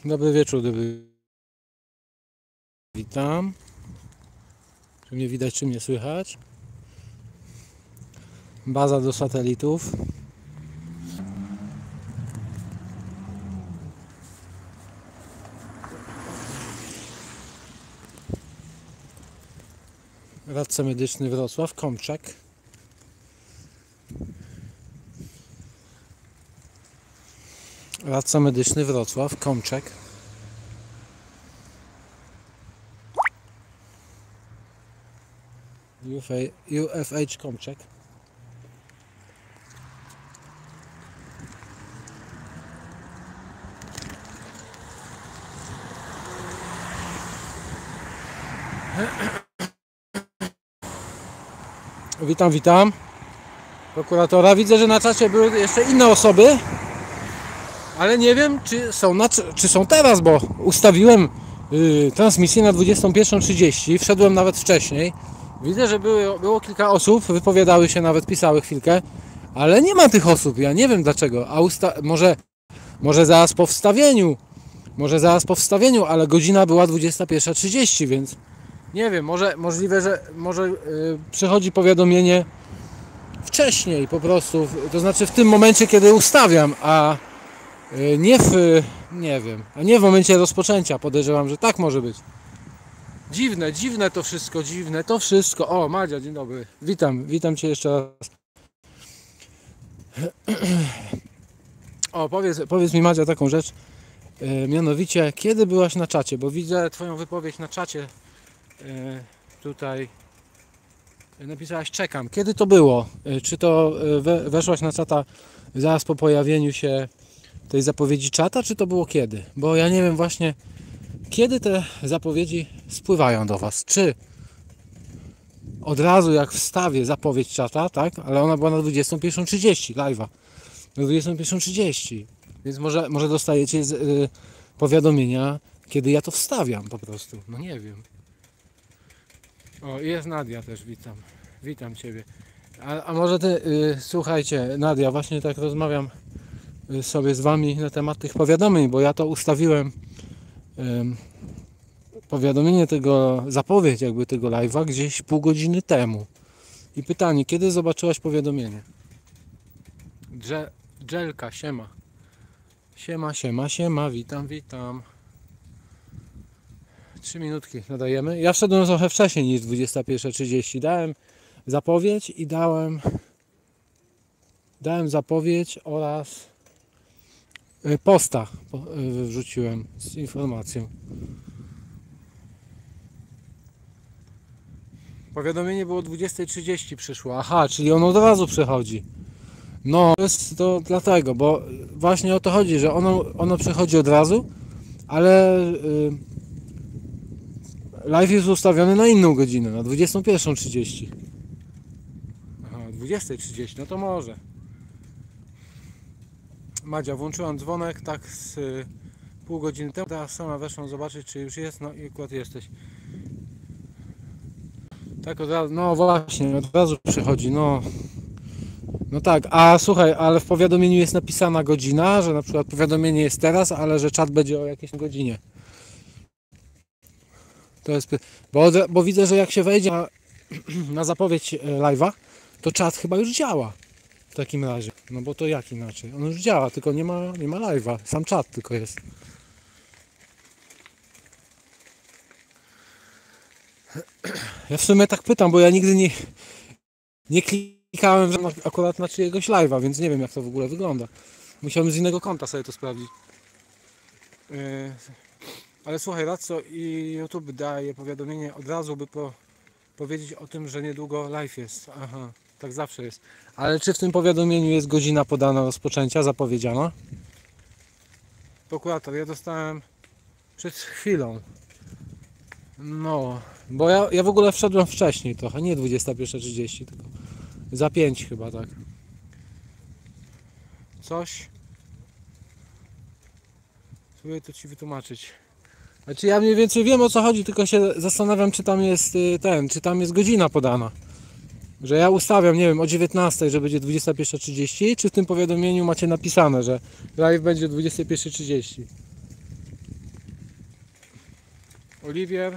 Dobry wieczór, witam. Czy mnie widać, czy mnie słychać? Baza do satelitów. Radca medyczny Wrocław, Komczak. Radca medyczny Wrocław, Komczak. UFH Komczak. Witam prokuratora. Widzę, że na czacie były jeszcze inne osoby, ale nie wiem, czy są teraz, bo ustawiłem transmisję na 21:30. Wszedłem nawet wcześniej. Widzę, że było kilka osób, wypowiadały się, nawet pisały chwilkę, ale nie ma tych osób. Ja nie wiem dlaczego. A może zaraz po wstawieniu, ale godzina była 21:30, więc nie wiem, możliwe, że przychodzi powiadomienie wcześniej po prostu, to znaczy w tym momencie, kiedy ustawiam, a nie w momencie rozpoczęcia. Podejrzewam, że tak może być. Dziwne to wszystko. O, Madzia, dzień dobry. Witam Cię jeszcze raz. O, powiedz mi, Madzia, taką rzecz. Mianowicie, kiedy byłaś na czacie? Bo widzę Twoją wypowiedź na czacie. Tutaj napisałaś czekam. Kiedy to było? Czy to weszłaś na czata zaraz po pojawieniu się tej zapowiedzi czata, czy to było kiedy? Bo ja nie wiem właśnie, kiedy te zapowiedzi spływają do Was. Czy od razu jak wstawię zapowiedź czata, tak? Ale ona była na 21:30 live'a. Na 21:30. Więc może dostajecie powiadomienia, kiedy ja to wstawiam po prostu. No nie wiem. O, jest Nadia też, witam Ciebie. A może Ty, słuchajcie, Nadia, właśnie tak rozmawiam sobie z Wami na temat tych powiadomień, bo ja to ustawiłem, powiadomienie zapowiedź jakby tego live'a gdzieś pół godziny temu. I pytanie, kiedy zobaczyłaś powiadomienie? Dżelka, siema. Siema, witam. 3 minutki nadajemy. Ja wszedłem trochę wcześniej niż 21:30. Dałem zapowiedź i dałem zapowiedź oraz posta wrzuciłem z informacją. Powiadomienie było 20:30 przyszło. Aha, czyli ono od razu przychodzi. No, jest to dlatego, bo właśnie o to chodzi, że ono przychodzi od razu, ale live jest ustawiony na inną godzinę, na 21:30. Aha, 20:30, no to może. Madzia, włączyłam dzwonek tak z pół godziny temu, teraz sama weszłam zobaczyć, czy już jest, no i akurat jesteś. Tak od razu, no właśnie, od razu przychodzi, no tak, a słuchaj, ale w powiadomieniu jest napisana godzina, że na przykład powiadomienie jest teraz, ale że czat będzie o jakiejś godzinie. To jest, bo widzę, że jak się wejdzie na zapowiedź live'a, to czat chyba już działa w takim razie. No bo to jak inaczej? On już działa, tylko nie ma live'a, sam czat tylko jest. Ja w sumie tak pytam, bo ja nigdy nie klikałem akurat na czyjegoś live'a, więc nie wiem, jak to w ogóle wygląda. Musiałem z innego konta sobie to sprawdzić. Ale słuchaj, Radco i YouTube daje powiadomienie od razu, by powiedzieć o tym, że niedługo live jest. Aha, tak zawsze jest. Ale czy w tym powiadomieniu jest godzina podana rozpoczęcia, zapowiedziana? Prokurator, ja dostałem przed chwilą. No, bo ja w ogóle wszedłem wcześniej trochę, nie 21:30, tylko za 5 chyba, tak. Coś? Spróbuję to Ci wytłumaczyć. Znaczy ja mniej więcej wiem, o co chodzi, tylko się zastanawiam, czy tam jest czy tam jest godzina podana. Że ja ustawiam, nie wiem, o 19, że będzie 21:30, czy w tym powiadomieniu macie napisane, że live będzie o 21:30. Oliwier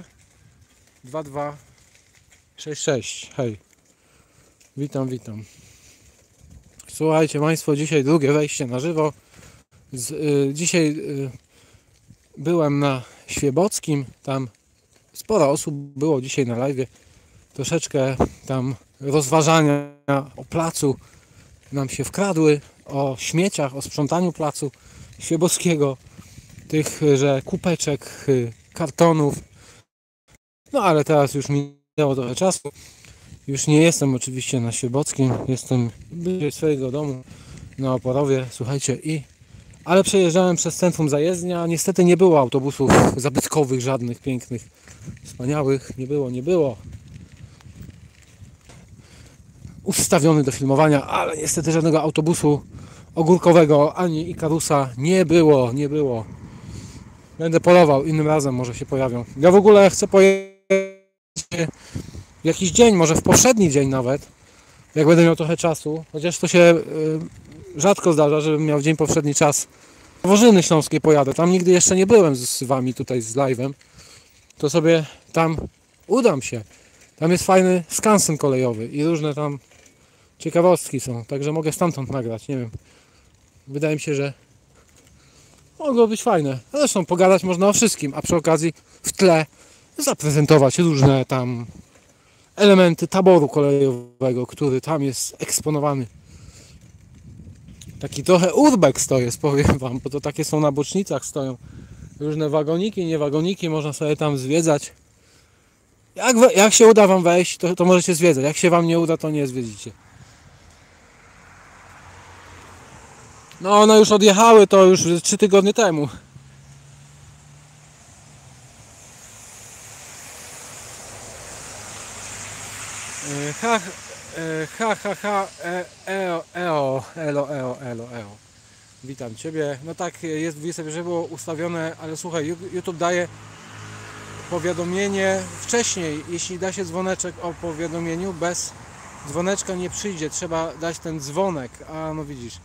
2266. Hej. Witam. Słuchajcie Państwo, dzisiaj drugie wejście na żywo. Dzisiaj byłem na Świebockim. Tam sporo osób było dzisiaj na live. Troszeczkę tam rozważania o placu nam się wkradły, o śmieciach, o sprzątaniu placu Świebockiego, tychże kupeczek, kartonów. No ale teraz już minęło trochę czasu. Już nie jestem oczywiście na Świebockim, jestem bliżej swojego domu na Oporowie, słuchajcie, ale przejeżdżałem przez centrum zajezdnia. Niestety nie było autobusów zabytkowych, żadnych pięknych, wspaniałych, nie było. Ustawiony do filmowania, ale niestety żadnego autobusu ogórkowego ani Ikarusa nie było. Będę polował, innym razem może się pojawią. Ja w ogóle chcę pojechać jakiś dzień, może w poprzedni dzień nawet, jak będę miał trochę czasu, chociaż to się rzadko zdarza, żebym miał w dzień poprzedni czas. W Wożyny Śląskiej pojadę, tam nigdy jeszcze nie byłem z wami tutaj z live'em, to sobie tam udam się. Tam jest fajny skansen kolejowy i różne tam ciekawostki są, także mogę stamtąd nagrać, nie wiem. Wydaje mi się, że mogło być fajne. Zresztą pogadać można o wszystkim, a przy okazji w tle zaprezentować różne tam elementy taboru kolejowego, który tam jest eksponowany. Taki trochę urbex to jest, powiem wam, bo to takie są na bocznicach, stoją różne wagoniki, nie wagoniki, można sobie tam zwiedzać. Jak się uda wam wejść, to możecie zwiedzać. Jak się wam nie uda, to nie zwiedzicie. No one już odjechały, to już 3 tygodnie temu. Elo. Witam Ciebie. No tak, jest 20, że było ustawione, ale słuchaj, YouTube daje powiadomienie wcześniej, jeśli da się dzwoneczek o powiadomieniu, bez dzwoneczka nie przyjdzie, trzeba dać ten dzwonek, a no widzisz.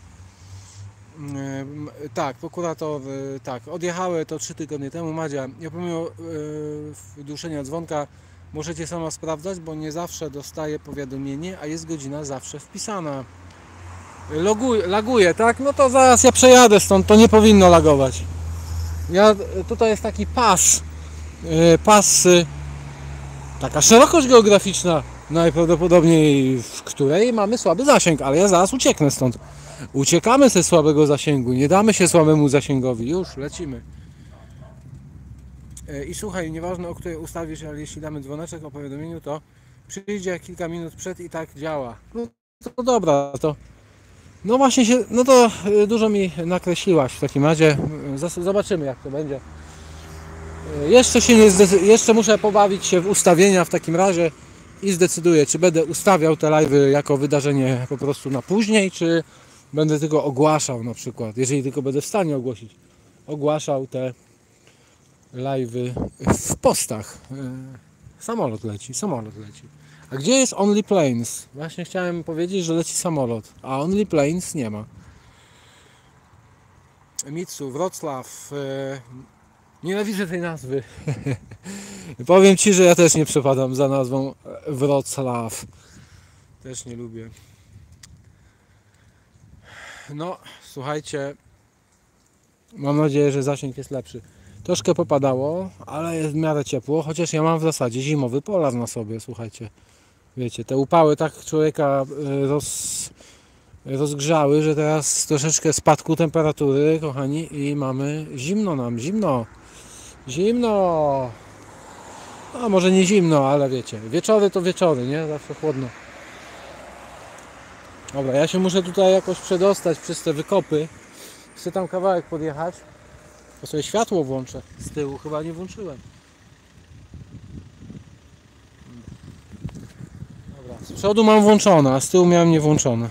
Tak, prokurator, tak, odjechały to 3 tygodnie temu. Madzia, ja pomimo duszenia dzwonka możecie sama sprawdzać, bo nie zawsze dostaję powiadomienie, a jest godzina zawsze wpisana. Laguje, tak? No to zaraz ja przejadę stąd, to nie powinno lagować. Tutaj jest taki pas, taka szerokość geograficzna najprawdopodobniej, w której mamy słaby zasięg, ale ja zaraz ucieknę stąd. Uciekamy ze słabego zasięgu, nie damy się słabemu zasięgowi, już lecimy. I słuchaj, nieważne o której ustawisz, ale jeśli damy dzwoneczek o powiadomieniu, to przyjdzie kilka minut przed i tak działa. No to dobra, to no właśnie się, no to dużo mi nakreśliłaś w takim razie. Zobaczymy jak to będzie. Jeszcze muszę pobawić się w ustawienia w takim razie i zdecyduję, czy będę ustawiał te live'y jako wydarzenie po prostu na później, czy będę tylko ogłaszał na przykład, jeżeli tylko będę w stanie ogłosić, ogłaszał te live'y w postach. Samolot leci. A gdzie jest Only Planes? Właśnie chciałem powiedzieć, że leci samolot, a Only Planes nie ma. Mitsu, Wrocław. Nienawidzę tej nazwy. Powiem Ci, że ja też nie przepadam za nazwą Wrocław. Też nie lubię. No, słuchajcie. Mam nadzieję, że zasięg jest lepszy. Troszkę popadało, ale jest w miarę ciepło, chociaż ja mam w zasadzie zimowy polar na sobie, słuchajcie. Wiecie, te upały tak człowieka rozgrzały, że teraz troszeczkę spadku temperatury, kochani, i mamy zimno. A może nie zimno, ale wiecie, wieczory to wieczory, nie? Zawsze chłodno. Dobra, ja się muszę tutaj jakoś przedostać przez te wykopy. Chcę tam kawałek podjechać. To sobie światło włączę. Z tyłu chyba nie włączyłem. Dobra, z przodu mam włączone, a z tyłu miałem niewłączone.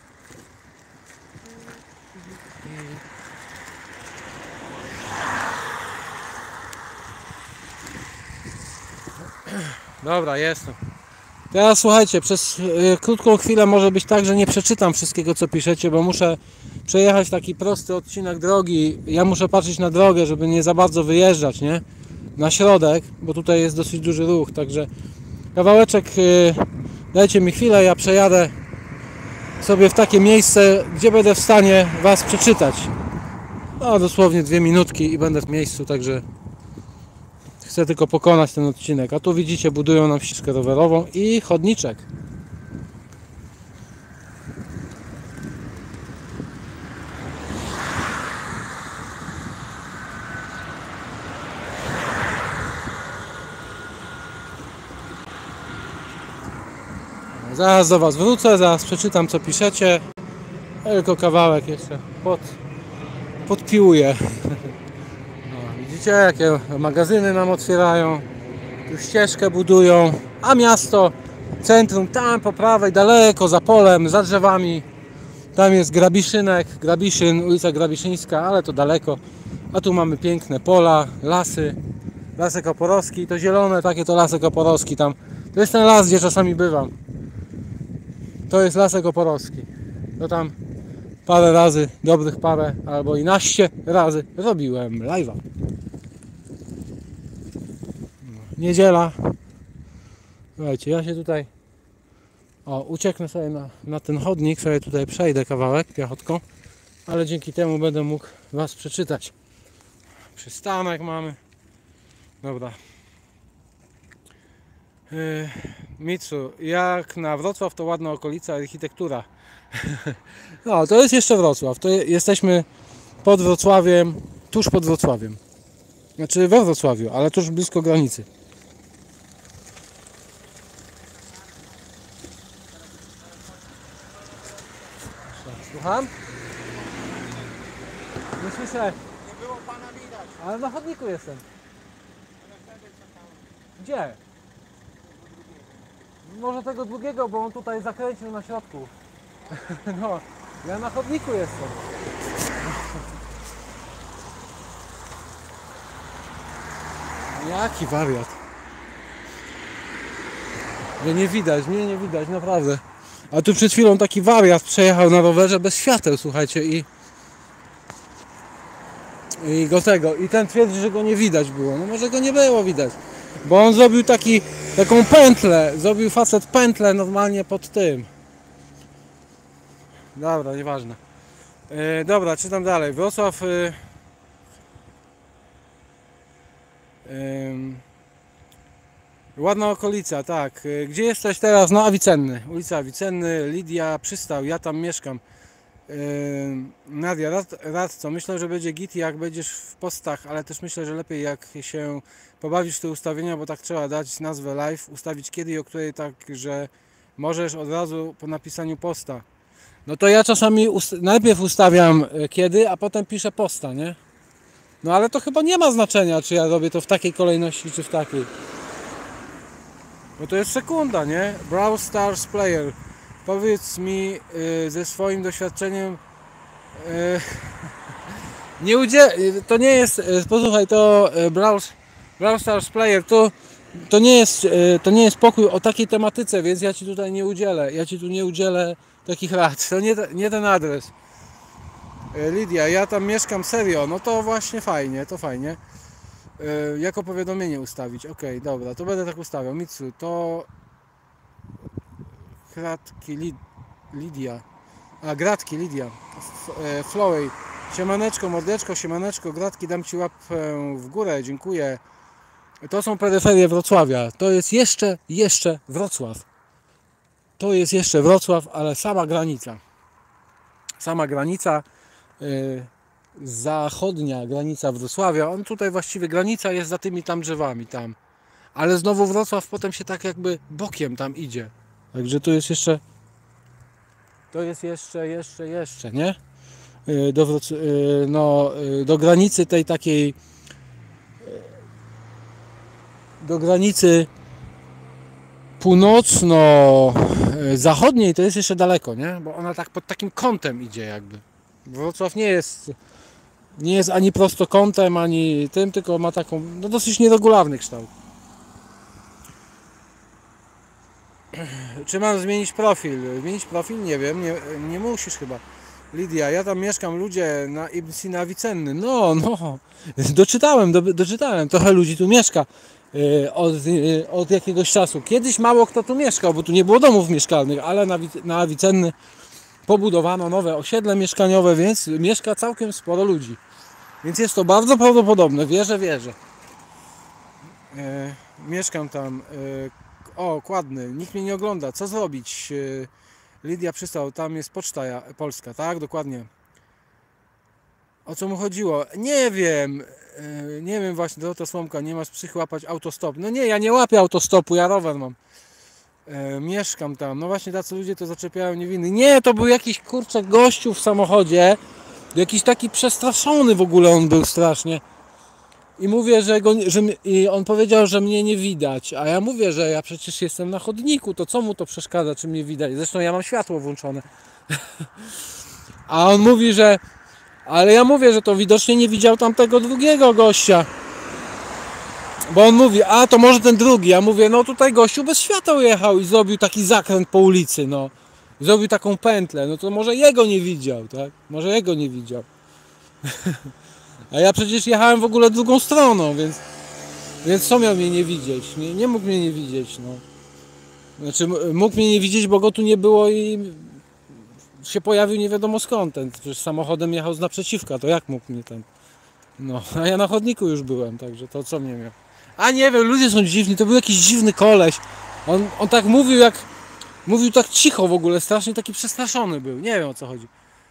Dobra, jestem. Teraz słuchajcie, przez krótką chwilę może być tak, że nie przeczytam wszystkiego co piszecie, bo muszę przejechać taki prosty odcinek drogi. Ja muszę patrzeć na drogę, żeby nie za bardzo wyjeżdżać, nie? na środek, bo tutaj jest dosyć duży ruch, także kawałeczek, dajcie mi chwilę, ja przejadę sobie w takie miejsce, gdzie będę w stanie Was przeczytać. No dosłownie 2 minutki i będę w miejscu, także chcę tylko pokonać ten odcinek. A tu widzicie, budują nam ścieżkę rowerową i chodniczek. Zaraz do Was wrócę, zaraz przeczytam, co piszecie. Tylko kawałek jeszcze podpiłuję. No, widzicie, jakie magazyny nam otwierają. Tu ścieżkę budują, a miasto, centrum tam po prawej, daleko za polem, za drzewami. Tam jest Grabiszyn, ulica Grabiszyńska, ale to daleko. A tu mamy piękne pola, lasy. Lasek Oporowski, to zielone takie to Lasek Oporowski tam. To jest ten las, gdzie czasami bywam. To jest Lasek Oporowski. To tam parę razy, dobrych parę, albo i naście razy robiłem live'a. Niedziela. Słuchajcie, ja się tutaj ucieknę sobie na ten chodnik, sobie tutaj przejdę kawałek piechotką, ale dzięki temu będę mógł Was przeczytać. Przystanek mamy. Dobra. Mitsu, jak na Wrocław to ładna okolica, architektura. No, to jest jeszcze Wrocław. Jesteśmy pod Wrocławiem, tuż pod Wrocławiem. Znaczy we Wrocławiu, ale tuż blisko granicy. Słucham? Nie słyszę. Nie było pana widać. Ale na chodniku jestem. Gdzie? Może tego drugiego, bo on tutaj zakręcił na środku. No, ja na chodniku jestem. Jaki wariat. Mnie nie widać, naprawdę. A tu przed chwilą taki wariat przejechał na rowerze bez świateł, słuchajcie, i ten twierdzi, że go nie widać było. No może go nie było widać, bo on zrobił taką pętlę, zrobił facet pętlę normalnie pod tym. Dobra, nieważne. Dobra, czytam dalej. Wrocław ładna okolica, tak. Gdzie jesteś teraz? No Avicenny, ulica Avicenny, Lidia, Przystał, ja tam mieszkam. Nadia, radco, myślę, że będzie git jak będziesz w postach, ale też myślę, że lepiej jak się pobawisz w te ustawienia, bo tak trzeba dać nazwę live, ustawić kiedy i o której, tak, że możesz od razu po napisaniu posta. No to ja czasami najpierw ustawiam kiedy, a potem piszę posta, nie? No ale to chyba nie ma znaczenia, czy ja robię to w takiej kolejności, czy w takiej. Bo to jest sekunda, nie? Brawl Stars Player. Powiedz mi ze swoim doświadczeniem, to nie jest, posłuchaj, to Brawl Stars Player, to nie jest pokój o takiej tematyce, więc ja Ci tutaj nie udzielę, takich rad, to nie ten adres. Lidia, ja tam mieszkam, serio, no to właśnie fajnie, to fajnie. Jako powiadomienie ustawić, ok, dobra, to będę tak ustawiał. Mitsu, to Gratki Lidia, Flowey, siemaneczko, mordeczko, siemaneczko, Gratki, dam Ci łapę w górę, dziękuję. To są peryferie Wrocławia, to jest jeszcze Wrocław. To jest jeszcze Wrocław, ale sama granica, zachodnia granica Wrocławia, on tutaj właściwie granica jest za tymi tam drzewami, tam. Ale znowu Wrocław potem się tak jakby bokiem tam idzie. Także to jest jeszcze, nie? Do granicy tej takiej, do granicy północno-zachodniej to jest jeszcze daleko, nie? Bo ona tak pod takim kątem idzie jakby. Wrocław nie jest ani prostokątem, ani tym, tylko ma taką dosyć nieregularny kształt. Czy mam zmienić profil? Zmienić profil? Nie wiem, nie musisz chyba. Lidia, ja tam mieszkam, ludzie na Ibn Avicenny. No, doczytałem. Trochę ludzi tu mieszka od jakiegoś czasu. Kiedyś mało kto tu mieszkał, bo tu nie było domów mieszkalnych, ale na Avicenny pobudowano nowe osiedle mieszkaniowe, więc mieszka całkiem sporo ludzi. Więc jest to bardzo prawdopodobne, wierzę. Mieszkam tam. O, Kładny, nikt mnie nie ogląda, co zrobić? Lidia przystał, tam jest poczta polska, tak? Dokładnie. O co mu chodziło? Nie wiem właśnie, Dorota Słomka, nie masz psychy łapać autostop. No nie, ja nie łapię autostopu, ja rower mam. Mieszkam tam, no właśnie tacy ludzie to zaczepiają niewinny. Nie, to był jakiś kurczak gościu w samochodzie, jakiś taki przestraszony w ogóle on był strasznie. I mówię, i on powiedział, że mnie nie widać, a ja mówię, że ja przecież jestem na chodniku, to co mu to przeszkadza, czy mnie widać? Zresztą ja mam światło włączone. A on mówi, ale ja mówię, że to widocznie nie widział tamtego drugiego gościa. Bo on mówi, a to może ten drugi. Ja mówię, no tutaj gościu bez świateł jechał i zrobił taki zakręt po ulicy, no. Zrobił taką pętlę, no to może jego nie widział, tak? Może jego nie widział. A ja przecież jechałem w ogóle drugą stroną, więc co miał mnie nie widzieć? Nie mógł mnie nie widzieć, no. Znaczy mógł mnie nie widzieć, bo go tu nie było i się pojawił nie wiadomo skąd. Przecież samochodem jechał z naprzeciwka, to jak mógł mnie ten... No, a ja na chodniku już byłem, także to co mnie miał. A nie wiem, ludzie są dziwni, to był jakiś dziwny koleś. On tak mówił tak cicho w ogóle, strasznie taki przestraszony był, nie wiem o co chodzi.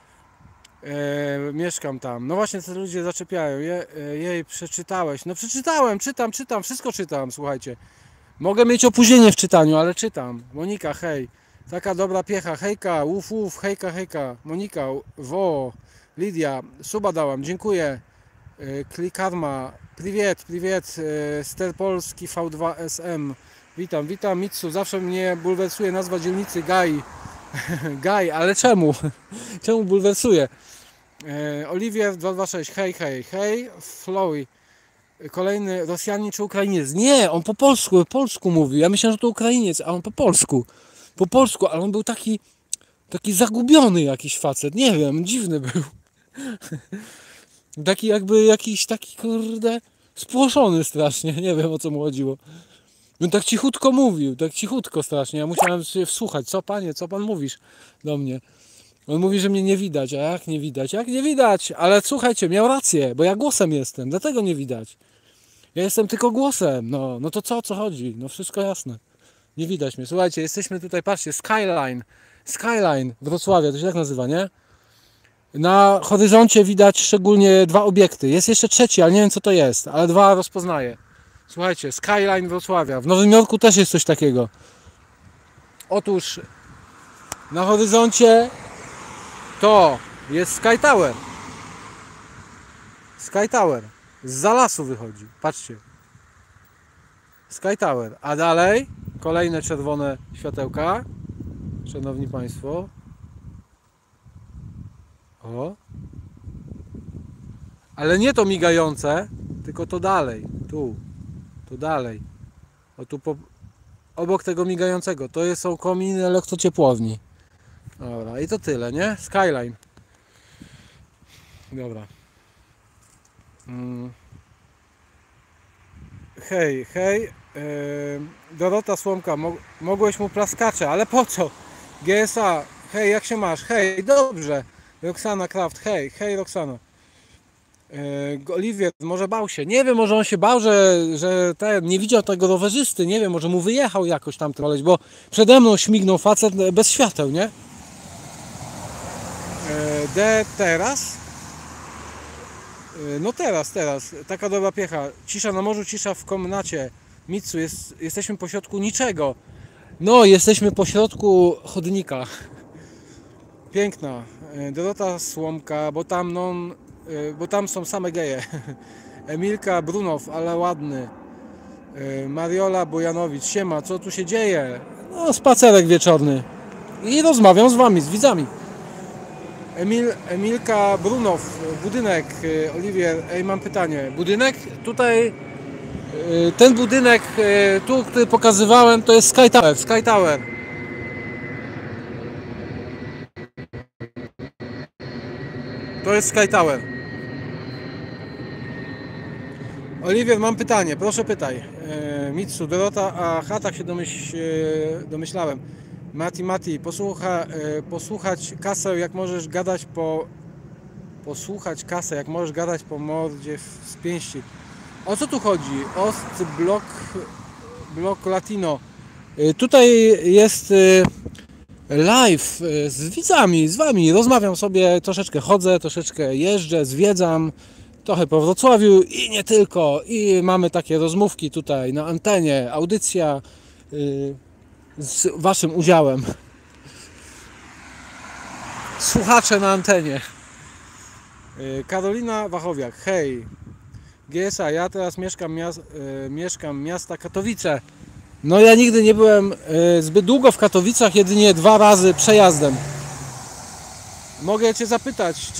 Mieszkam tam. No właśnie, te ludzie zaczepiają. Jej, przeczytałeś. No przeczytałem, czytam, wszystko czytam, słuchajcie. Mogę mieć opóźnienie w czytaniu, ale czytam. Monika, hej. Taka dobra piecha, hejka, uf, hejka. Monika, Lidia, suba dałam, dziękuję. Klikarma, priwiet, Ster Polski V2SM. Witam, Mitsu, zawsze mnie bulwersuje nazwa dzielnicy Gaj, ale czemu? Czemu bulwersuje? Oliwier 226, hej, Flowy, kolejny Rosjanin czy Ukrainiec? Nie, on po polsku mówi. Ja myślałem, że to Ukrainiec, a on po polsku, ale on był taki zagubiony jakiś facet, nie wiem, dziwny był. Taki jakby jakiś taki kurde spłoszony strasznie, nie wiem o co mu chodziło. On tak cichutko mówił, tak cichutko strasznie, ja musiałem się wsłuchać, co pan mówisz do mnie. On mówi, że mnie nie widać, a jak nie widać? Jak nie widać? Ale słuchajcie, miał rację, bo ja głosem jestem, dlatego nie widać. Ja jestem tylko głosem, no to o co chodzi? No wszystko jasne. Nie widać mnie. Słuchajcie, jesteśmy tutaj, patrzcie, Skyline Wrocławia, to się tak nazywa, nie? Na horyzoncie widać szczególnie dwa obiekty. Jest jeszcze trzeci, ale nie wiem co to jest, ale dwa rozpoznaję. Słuchajcie, Skyline Wrocławia. W Nowym Jorku też jest coś takiego. Otóż na horyzoncie to jest Sky Tower. Zza lasu wychodzi. Patrzcie. Sky Tower. A dalej kolejne czerwone światełka. Szanowni Państwo. O. Ale nie to migające, tylko to dalej. Tu dalej. O tu obok tego migającego. To są kominy elektrociepłowni. Dobra, i to tyle, nie? Skyline. Dobra. Hej. Dorota Słomka, mogłeś mu plaskacze, ale po co? GSA, hej, jak się masz? Hej, dobrze. Roxana Kraft, hej Roxana. Oliwier, może bał się. Nie wiem, może on się bał, że nie widział tego rowerzysty. Nie wiem, może mu wyjechał jakoś tam koleś, bo przede mną śmignął facet bez świateł, nie? Teraz? No teraz. Taka dobra piecha. Cisza na morzu, cisza w komnacie. Mitsu, jesteśmy pośrodku niczego. No, jesteśmy pośrodku chodnika. Piękna. Dorota Słomka, bo tam są same geje. Emilka Brunow, ale ładny. Mariola Bojanowicz, siema, co tu się dzieje? No, spacerek wieczorny. I rozmawiam z wami, z widzami. Emilka Brunow, budynek. Oliwier, mam pytanie. Budynek? Tutaj ten budynek, który pokazywałem, to jest Sky Tower. Sky Tower. To jest Sky Tower. Oliwier, mam pytanie, proszę pytaj. Mitsu, Dorota, aha, tak się domyślałem. Mati, posłuchać kasę, jak możesz gadać Posłuchać jak możesz gadać po mordzie z pięści. O co tu chodzi? Blok Latino. Tutaj jest live z widzami, z wami. Rozmawiam sobie, troszeczkę chodzę, troszeczkę jeżdżę, zwiedzam. Trochę po Wrocławiu i nie tylko. I mamy takie rozmówki tutaj na antenie, audycja z waszym udziałem. Słuchacze na antenie. Karolina Wachowiak, hej. GSA, ja teraz mieszkam miasta Katowice. No ja nigdy nie byłem zbyt długo w Katowicach, jedynie 2 razy przejazdem. Mogę cię zapytać,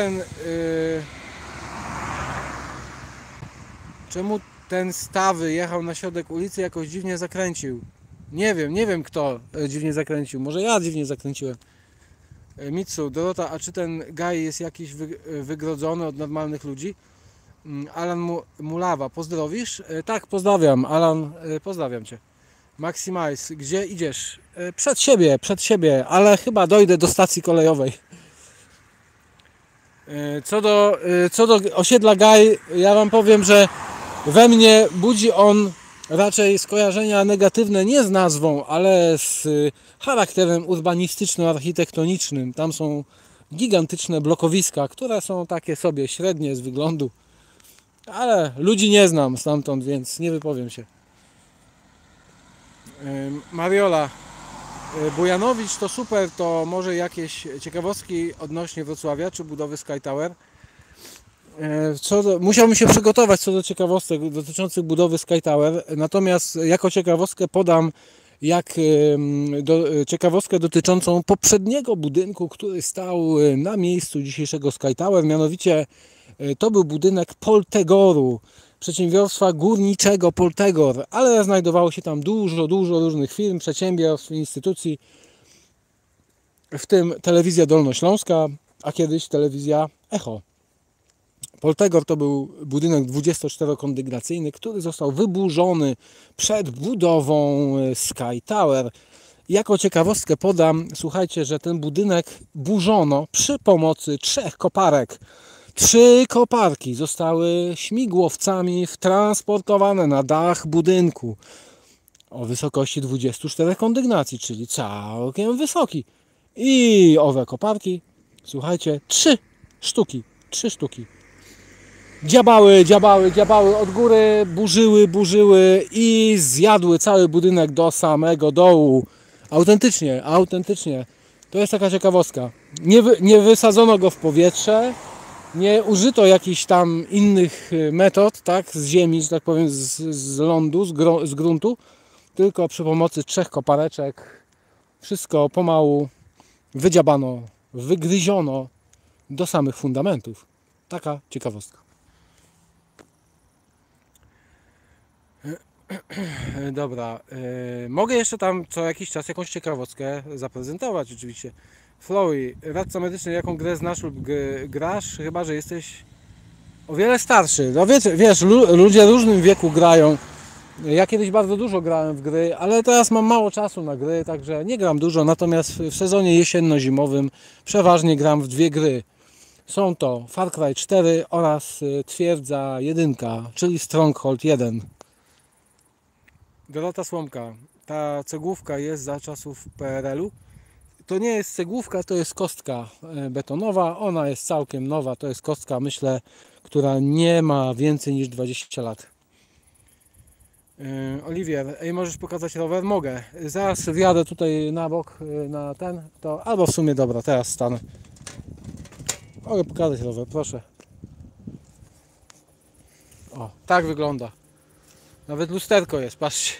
czemu ten Stawy jechał na środek ulicy, jakoś dziwnie zakręcił? Nie wiem kto dziwnie zakręcił, może ja dziwnie zakręciłem. Mitsu, Dorota, a czy ten gaj jest jakiś wygrodzony od normalnych ludzi? Alan Mulawa, pozdrowisz? Tak, pozdrawiam. Alan, pozdrawiam cię. Maximize, gdzie idziesz? Przed siebie, ale chyba dojdę do stacji kolejowej. Co do osiedla Gaj, ja wam powiem, że we mnie budzi on raczej skojarzenia negatywne nie z nazwą, ale z charakterem urbanistyczno-architektonicznym. Tam są gigantyczne blokowiska, które są takie sobie średnie z wyglądu, ale ludzi nie znam stamtąd, więc nie wypowiem się. Mariola, Bujanowicz to super, to może jakieś ciekawostki odnośnie Wrocławia czy budowy Sky Tower? Musiałbym się przygotować co do ciekawostek dotyczących budowy Sky Tower, natomiast jako ciekawostkę podam ciekawostkę dotyczącą poprzedniego budynku, który stał na miejscu dzisiejszego Sky Tower, mianowicie to był budynek Poltegoru, przedsiębiorstwa górniczego Poltegor, ale znajdowało się tam dużo różnych firm, przedsiębiorstw, instytucji, w tym telewizja dolnośląska, a kiedyś telewizja Echo. Poltegor to był budynek 24-kondygnacyjny, który został wyburzony przed budową Sky Tower. Jako ciekawostkę podam, słuchajcie, że ten budynek burzono przy pomocy 3 koparek. 3 koparki zostały śmigłowcami wtransportowane na dach budynku o wysokości 24 kondygnacji, czyli całkiem wysoki. I owe koparki, słuchajcie, 3 sztuki. Dziabały od góry, burzyły i zjadły cały budynek do samego dołu. Autentycznie. To jest taka ciekawostka. Nie wysadzono go w powietrze, nie użyto jakichś tam innych metod, tak, z ziemi, że tak powiem, z lądu, z gruntu, tylko przy pomocy 3 kopareczek wszystko pomału wydziabano, wygryziono do samych fundamentów. Taka ciekawostka. Dobra, mogę jeszcze tam co jakiś czas jakąś ciekawostkę zaprezentować oczywiście. Flowey, radca medyczny, jaką grę znasz lub grasz, chyba że jesteś o wiele starszy. No wiesz, ludzie w różnym wieku grają. Ja kiedyś bardzo dużo grałem w gry, ale teraz mam mało czasu na gry, także nie gram dużo, natomiast w sezonie jesienno-zimowym przeważnie gram w 2 gry. Są to Far Cry 4 oraz Twierdza 1, czyli Stronghold 1. Dorota Słomka, ta cegłówka jest za czasów PRL-u? To nie jest cegłówka, to jest kostka betonowa, ona jest całkiem nowa, to jest kostka, myślę, która nie ma więcej niż 20 lat. Oliwier, możesz pokazać rower? Mogę. Zaraz wjadę tutaj na bok, na ten, to albo w sumie dobra, teraz stanę. Mogę pokazać rower, proszę. O, tak wygląda. Nawet lusterko jest, patrzcie.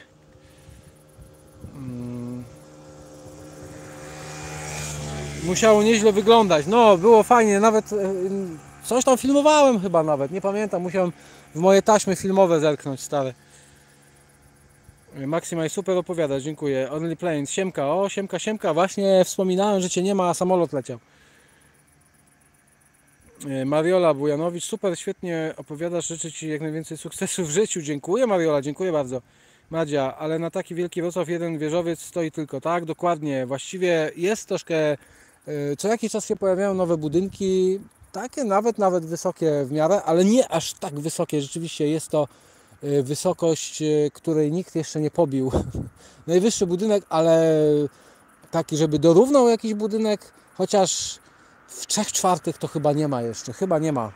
Musiało nieźle wyglądać. No, było fajnie, nawet coś tam filmowałem chyba nawet, nie pamiętam. Musiałem w moje taśmy filmowe zerknąć, stare. Maximaj, super opowiadasz, dziękuję. Only Planes, siemka, o siemka, właśnie wspominałem, że cię nie ma, a samolot leciał. Mariola Bujanowicz, super, świetnie opowiadasz, życzę Ci jak najwięcej sukcesu w życiu. Dziękuję Mariola, dziękuję bardzo. Madzia, ale na taki wielki Wrocław jeden wieżowiec stoi tylko, tak? Dokładnie, właściwie jest troszkę, co jakiś czas się pojawiają nowe budynki, takie nawet wysokie w miarę, ale nie aż tak wysokie, rzeczywiście jest to wysokość, której nikt jeszcze nie pobił. Najwyższy budynek, ale taki, żeby dorównał jakiś budynek, chociaż w 3/4 to chyba nie ma jeszcze, chyba nie ma.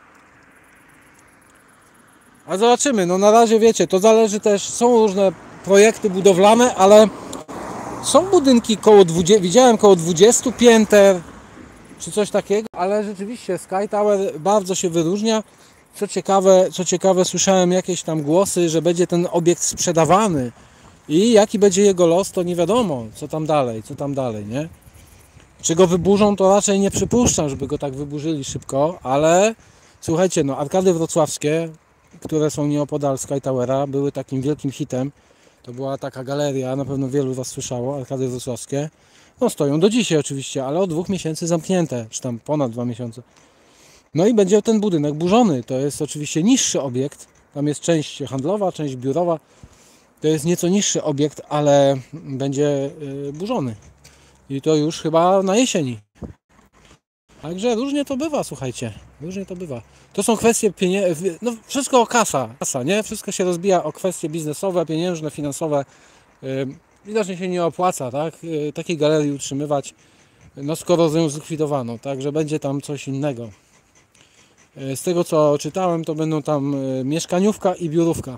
A zobaczymy, no na razie wiecie, to zależy też, są różne projekty budowlane, ale są budynki koło 20, widziałem koło 20 pięter, czy coś takiego, ale rzeczywiście Sky Tower bardzo się wyróżnia. Co ciekawe, słyszałem jakieś tam głosy, że będzie ten obiekt sprzedawany i jaki będzie jego los, to nie wiadomo, co tam dalej, nie? Czy go wyburzą, to raczej nie przypuszczam, żeby go tak wyburzyli szybko, ale słuchajcie, no arkady wrocławskie, które są nieopodal Sky Towera, były takim wielkim hitem. To była taka galeria, na pewno wielu z Was słyszało, arkady wrocławskie. No stoją do dzisiaj oczywiście, ale od 2 miesięcy zamknięte, czy tam ponad 2 miesiące. No i będzie ten budynek burzony. To jest oczywiście niższy obiekt. Tam jest część handlowa, część biurowa. To jest nieco niższy obiekt, ale będzie burzony. I to już chyba na jesieni. Także różnie to bywa, słuchajcie. Różnie to bywa. To są kwestie pieniędzy. No wszystko kasa, nie? Wszystko się rozbija o kwestie biznesowe, pieniężne, finansowe. Widocznie się nie opłaca, tak? Takiej galerii utrzymywać. No skoro ją zlikwidowano, także będzie tam coś innego. Z tego co czytałem, to będą tam mieszkaniówka i biurówka.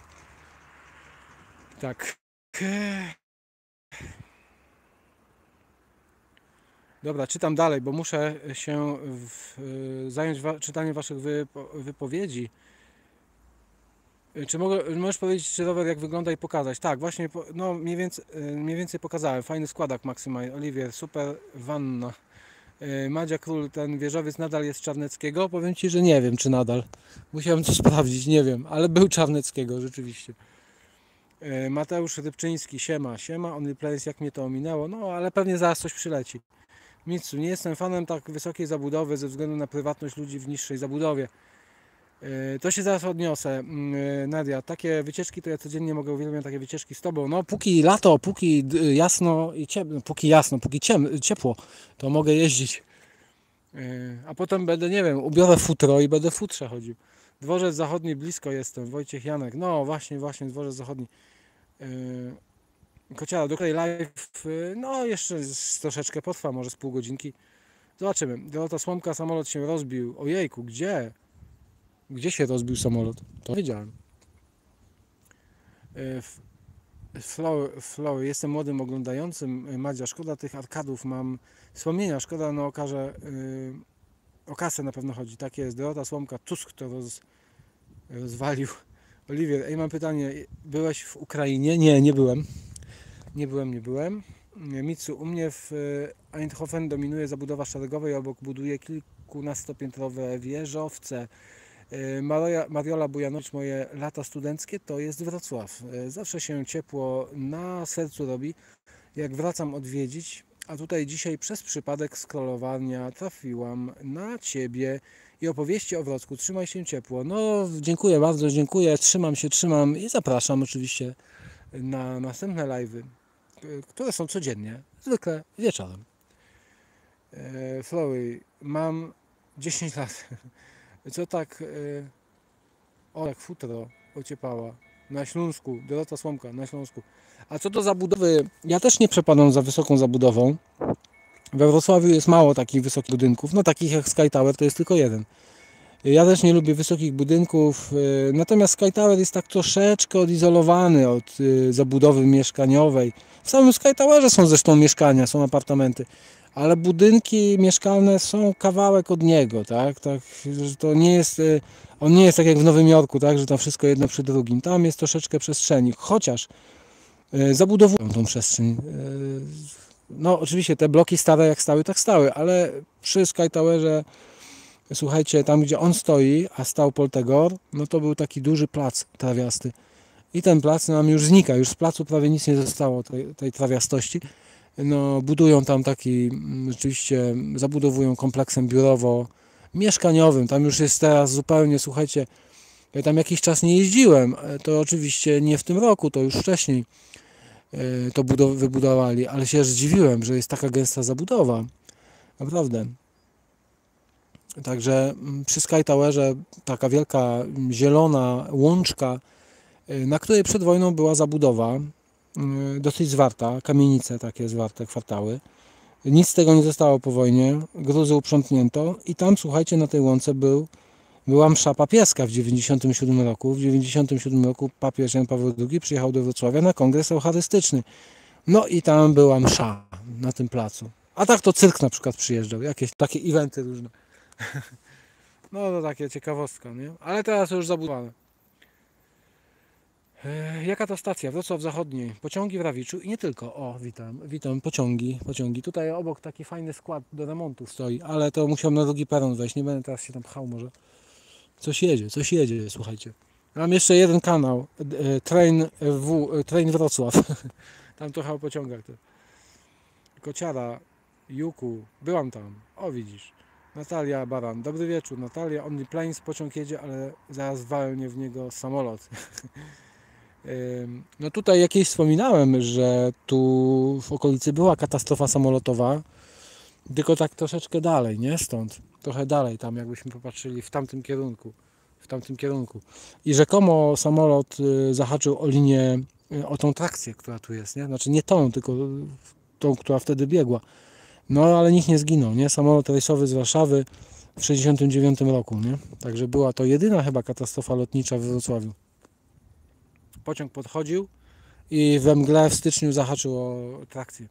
Tak. Dobra, czytam dalej, bo muszę się zająć czytaniem Waszych wypowiedzi. Czy możesz powiedzieć, czy rower jak wygląda i pokazać? Tak, właśnie, no mniej więcej pokazałem. Fajny składak Maksyma, Oliwier, super wanna. Madzia Król, ten wieżowiec nadal jest Czarneckiego? Powiem Ci, że nie wiem, czy nadal. Musiałem to sprawdzić, nie wiem, ale był Czarneckiego, rzeczywiście. Mateusz Rybczyński, siema, OnlyPlace, jak mnie to ominęło, no ale pewnie zaraz coś przyleci. Mitsu, nie jestem fanem tak wysokiej zabudowy ze względu na prywatność ludzi w niższej zabudowie. To się zaraz odniosę. Nadia, takie wycieczki to ja codziennie mogę, uwielbiam takie wycieczki z Tobą. No póki lato, póki jasno i póki ciepło, to mogę jeździć. A potem będę, nie wiem, ubiorę futro i będę w futrze chodził. Dworzec Zachodni, blisko jestem. Wojciech Janek, no właśnie, Dworzec Zachodni. Kociara, do której live, no jeszcze troszeczkę potrwa, może z pół godzinki. Zobaczymy. Dorota Słomka, samolot się rozbił. Ojejku, gdzie? Gdzie się rozbił samolot? To wiedziałem. Flow, jestem młodym oglądającym. Madzia, szkoda tych arkadów, mam wspomnienia, szkoda na o kasę na pewno chodzi. Tak jest. Dorota Słomka, Tusk to rozwalił. Oliwier, mam pytanie, byłeś w Ukrainie? Nie, nie byłem. Nie byłem. Mitsu, u mnie w Eindhoven dominuje zabudowa szeregowej, obok buduje kilkunastopiętrowe wieżowce. Mariola Bujanowicz, moje lata studenckie to jest Wrocław. Zawsze się ciepło na sercu robi, jak wracam odwiedzić, a tutaj dzisiaj przez przypadek scrollowania trafiłam na Ciebie i opowieści o Wrocku. Trzymaj się ciepło. No, dziękuję bardzo, dziękuję, trzymam i zapraszam oczywiście na następne live'y, które są codziennie, zwykle wieczorem. Flowy, mam 10 lat. Co tak, jak futro ociepała na Śląsku, Dorota Słomka na Śląsku. A co do zabudowy, ja też nie przepadam za wysoką zabudową. We Wrocławiu jest mało takich wysokich budynków, no takich jak Sky Tower to jest tylko jeden. Ja też nie lubię wysokich budynków, natomiast Sky Tower jest tak troszeczkę odizolowany od zabudowy mieszkaniowej. W samym Sky Towerze są zresztą mieszkania, są apartamenty, ale budynki mieszkalne są kawałek od niego, tak? Że to nie jest, on nie jest tak jak w Nowym Jorku, tak? Że tam wszystko jedno przy drugim. Tam jest troszeczkę przestrzeni, chociaż zabudowują tą przestrzeń. No oczywiście te bloki stare jak stały, tak stały, ale przy Sky Towerze, słuchajcie, tam gdzie on stoi, a stał Poltegor, no to był taki duży plac trawiasty. I ten plac nam już znika, już z placu prawie nic nie zostało, tej trawiastości. No, budują tam taki, rzeczywiście zabudowują kompleksem mieszkaniowym. Tam już jest teraz zupełnie, słuchajcie, ja tam jakiś czas nie jeździłem, to oczywiście nie w tym roku, to już wcześniej to wybudowali, ale się zdziwiłem, że jest taka gęsta zabudowa. Naprawdę. Także przy Sky Towerze taka wielka zielona łączka, na której przed wojną była zabudowa, dosyć zwarta, kamienice takie zwarte, kwartały. Nic z tego nie zostało po wojnie, gruzy uprzątnięto i tam, słuchajcie, na tej łące była msza papieska w 1997 roku. W 1997 roku papież Jan Paweł II przyjechał do Wrocławia na kongres eucharystyczny. No i tam była msza na tym placu. A tak to cyrk na przykład przyjeżdżał, jakieś takie eventy różne. No to takie ciekawostka, nie? Ale teraz już zabudowane. Jaka to stacja? Wrocław Zachodni. Pociągi w Rawiczu i nie tylko. O, witam. Pociągi. Tutaj obok taki fajny skład do remontu stoi, ale to musiałem na drugi peron wejść. Nie będę teraz się tam pchał może. Coś jedzie, słuchajcie. Mam jeszcze jeden kanał. Train Wrocław. Tam trochę o pociągach. Kociara, Juku. Byłam tam. O, widzisz. Natalia Baran. Dobry wieczór. Natalia. Only Planes. Pociąg jedzie, ale zaraz walnie w niego samolot. No tutaj jakieś wspominałem, że tu w okolicy była katastrofa samolotowa, tylko tak troszeczkę dalej, nie? Stąd. Trochę dalej tam, jakbyśmy popatrzyli w tamtym kierunku. I rzekomo samolot zahaczył o linię, o tą trakcję, która tu jest, nie? Znaczy nie tą, tylko tą, która wtedy biegła. No ale nikt nie zginął, nie? Samolot rejsowy z Warszawy w 1969 roku, nie? Także była to jedyna chyba katastrofa lotnicza w Wrocławiu. Pociąg podchodził i we mgle w styczniu zahaczył o trakcję.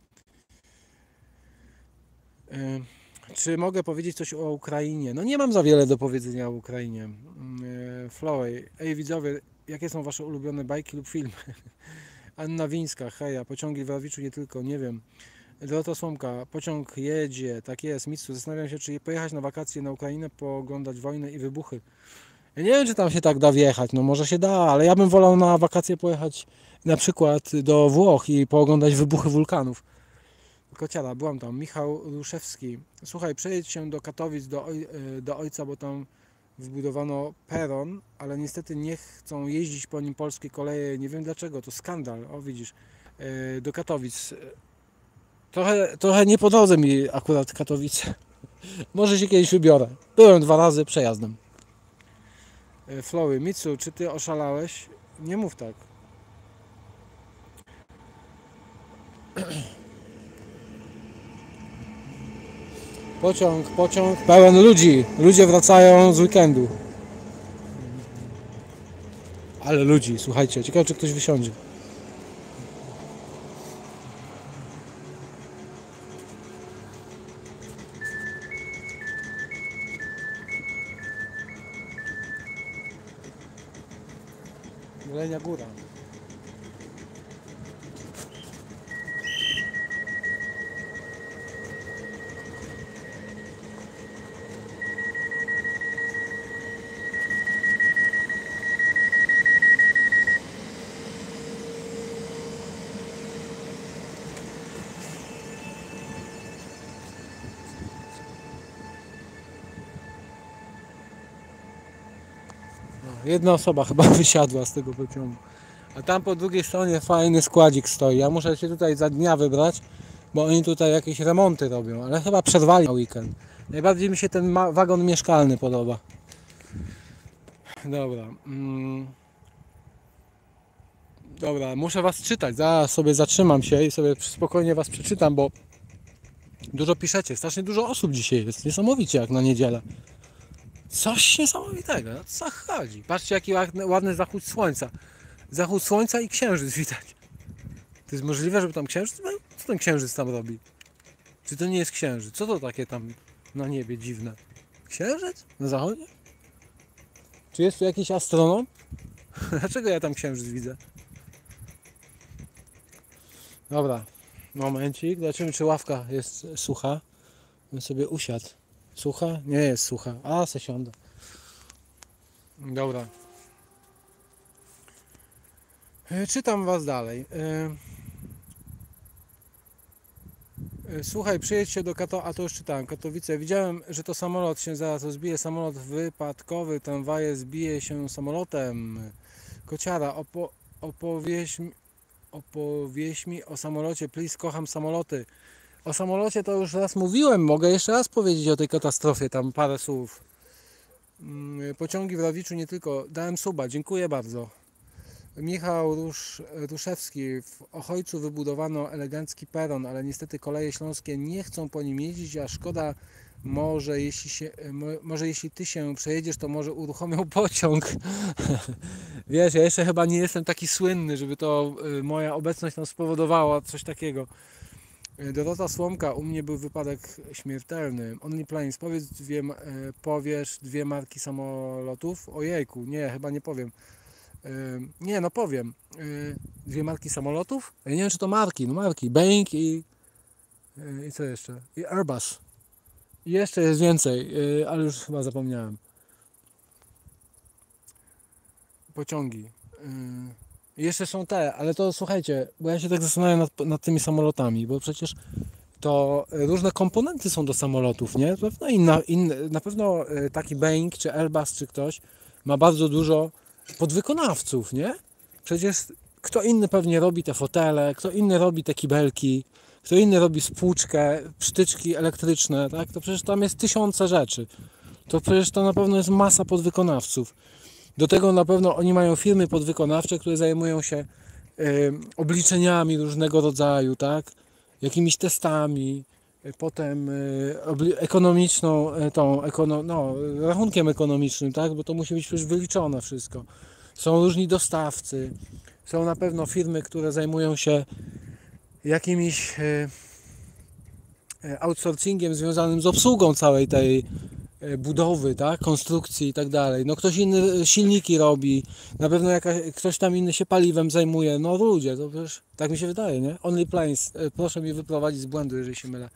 Czy mogę powiedzieć coś o Ukrainie? No nie mam za wiele do powiedzenia o Ukrainie. Flowey. Ej widzowie, jakie są wasze ulubione bajki lub filmy? Anna Wińska, heja, pociągi w Rawiczu nie tylko, nie wiem. Dorota Słomka, pociąg jedzie, tak jest, Mitsu, zastanawiam się, czy pojechać na wakacje na Ukrainę, pooglądać wojnę i wybuchy. Ja nie wiem, czy tam się tak da wjechać, no może się da, ale ja bym wolał na wakacje pojechać na przykład do Włoch i pooglądać wybuchy wulkanów. Kociara, byłam tam. Michał Ruszewski. Słuchaj, przejedź się do Katowic, do ojca, bo tam wbudowano peron, ale niestety nie chcą jeździć po nim polskie koleje. Nie wiem dlaczego, to skandal. O widzisz, do Katowic. Trochę nie po drodze mi akurat Katowice. Może się kiedyś wybiorę. Byłem 2 razy przejazdem. Flowy, Mitsu, czy ty oszalałeś? Nie mów tak. Pociąg pełen ludzi. Ludzie wracają z weekendu. Ale ludzi, słuchajcie, ciekawe czy ktoś wysiądzie. Jelenia Góra. Jedna osoba chyba wysiadła z tego pociągu. A tam po drugiej stronie fajny składzik stoi. Ja muszę się tutaj za dnia wybrać, bo oni tutaj jakieś remonty robią, ale chyba przerwali na weekend. Najbardziej mi się ten wagon mieszkalny podoba. Dobra. Dobra, muszę was czytać. Zaraz sobie zatrzymam się i sobie spokojnie was przeczytam, bo dużo piszecie. Strasznie dużo osób dzisiaj jest. Niesamowicie jak na niedzielę. Coś niesamowitego. Co chodzi? Patrzcie jaki ładny zachód słońca. Zachód słońca i księżyc widać. To jest możliwe, żeby tam księżyc był? Co ten księżyc tam robi? Czy to nie jest księżyc? Co to takie tam na niebie dziwne? Księżyc? Na zachodzie? Czy jest tu jakiś astronom? Dlaczego ja tam księżyc widzę? Dobra, momencik. Zobaczymy czy ławka jest sucha. Bym sobie usiadł. Sucha? Nie jest sucha. A, se siądę. Dobra. Czytam was dalej. Słuchaj, przyjedź się do Katowic, a to już czytałem, Katowice. Widziałem, że to samolot się zaraz rozbije, samolot wypadkowy, tramwaje zbije się samolotem. Kociara, opowieś mi o samolocie, please, kocham samoloty. O samolocie to już raz mówiłem, mogę jeszcze raz powiedzieć o tej katastrofie, tam parę słów. Pociągi w Rawiczu nie tylko, dałem suba, dziękuję bardzo. Michał Ruszewski, w Ochojcu wybudowano elegancki peron, ale niestety koleje śląskie nie chcą po nim jeździć, a szkoda, może jeśli ty się przejedziesz, to może uruchomią pociąg. Wiesz, ja jeszcze chyba nie jestem taki słynny, żeby to moja obecność tam spowodowała coś takiego. Dorota Słomka, u mnie był wypadek śmiertelny. Only Planes, powiesz dwie marki samolotów? Ojejku, nie, chyba nie powiem. Nie, no powiem. Dwie marki samolotów? Ja nie wiem, czy to marki. No marki. Boeing i co jeszcze? I Airbus. I jeszcze jest więcej, ale już chyba zapomniałem. Pociągi. Jeszcze są te, ale to słuchajcie, bo ja się tak zastanawiam nad tymi samolotami, bo przecież to różne komponenty są do samolotów, nie? Na pewno taki Boeing, czy Airbus, czy ktoś ma bardzo dużo podwykonawców, nie? Przecież kto inny pewnie robi te fotele, kto inny robi te kibelki, kto inny robi spłuczkę, psztyczki elektryczne, tak? To przecież tam jest tysiące rzeczy. To przecież to na pewno jest masa podwykonawców. Do tego na pewno oni mają firmy podwykonawcze, które zajmują się obliczeniami różnego rodzaju, tak? Jakimiś testami, potem ekonomiczną, rachunkiem ekonomicznym, tak? Bo to musi być przecież wyliczone wszystko. Są różni dostawcy, są na pewno firmy, które zajmują się jakimś outsourcingiem związanym z obsługą całej tej budowy, tak? Konstrukcji i tak dalej. No ktoś inny silniki robi, na pewno ktoś tam inny się paliwem zajmuje. No ludzie, to przecież tak mi się wydaje, nie? Only Planes, proszę mi wyprowadzić z błędu, jeżeli się mylę.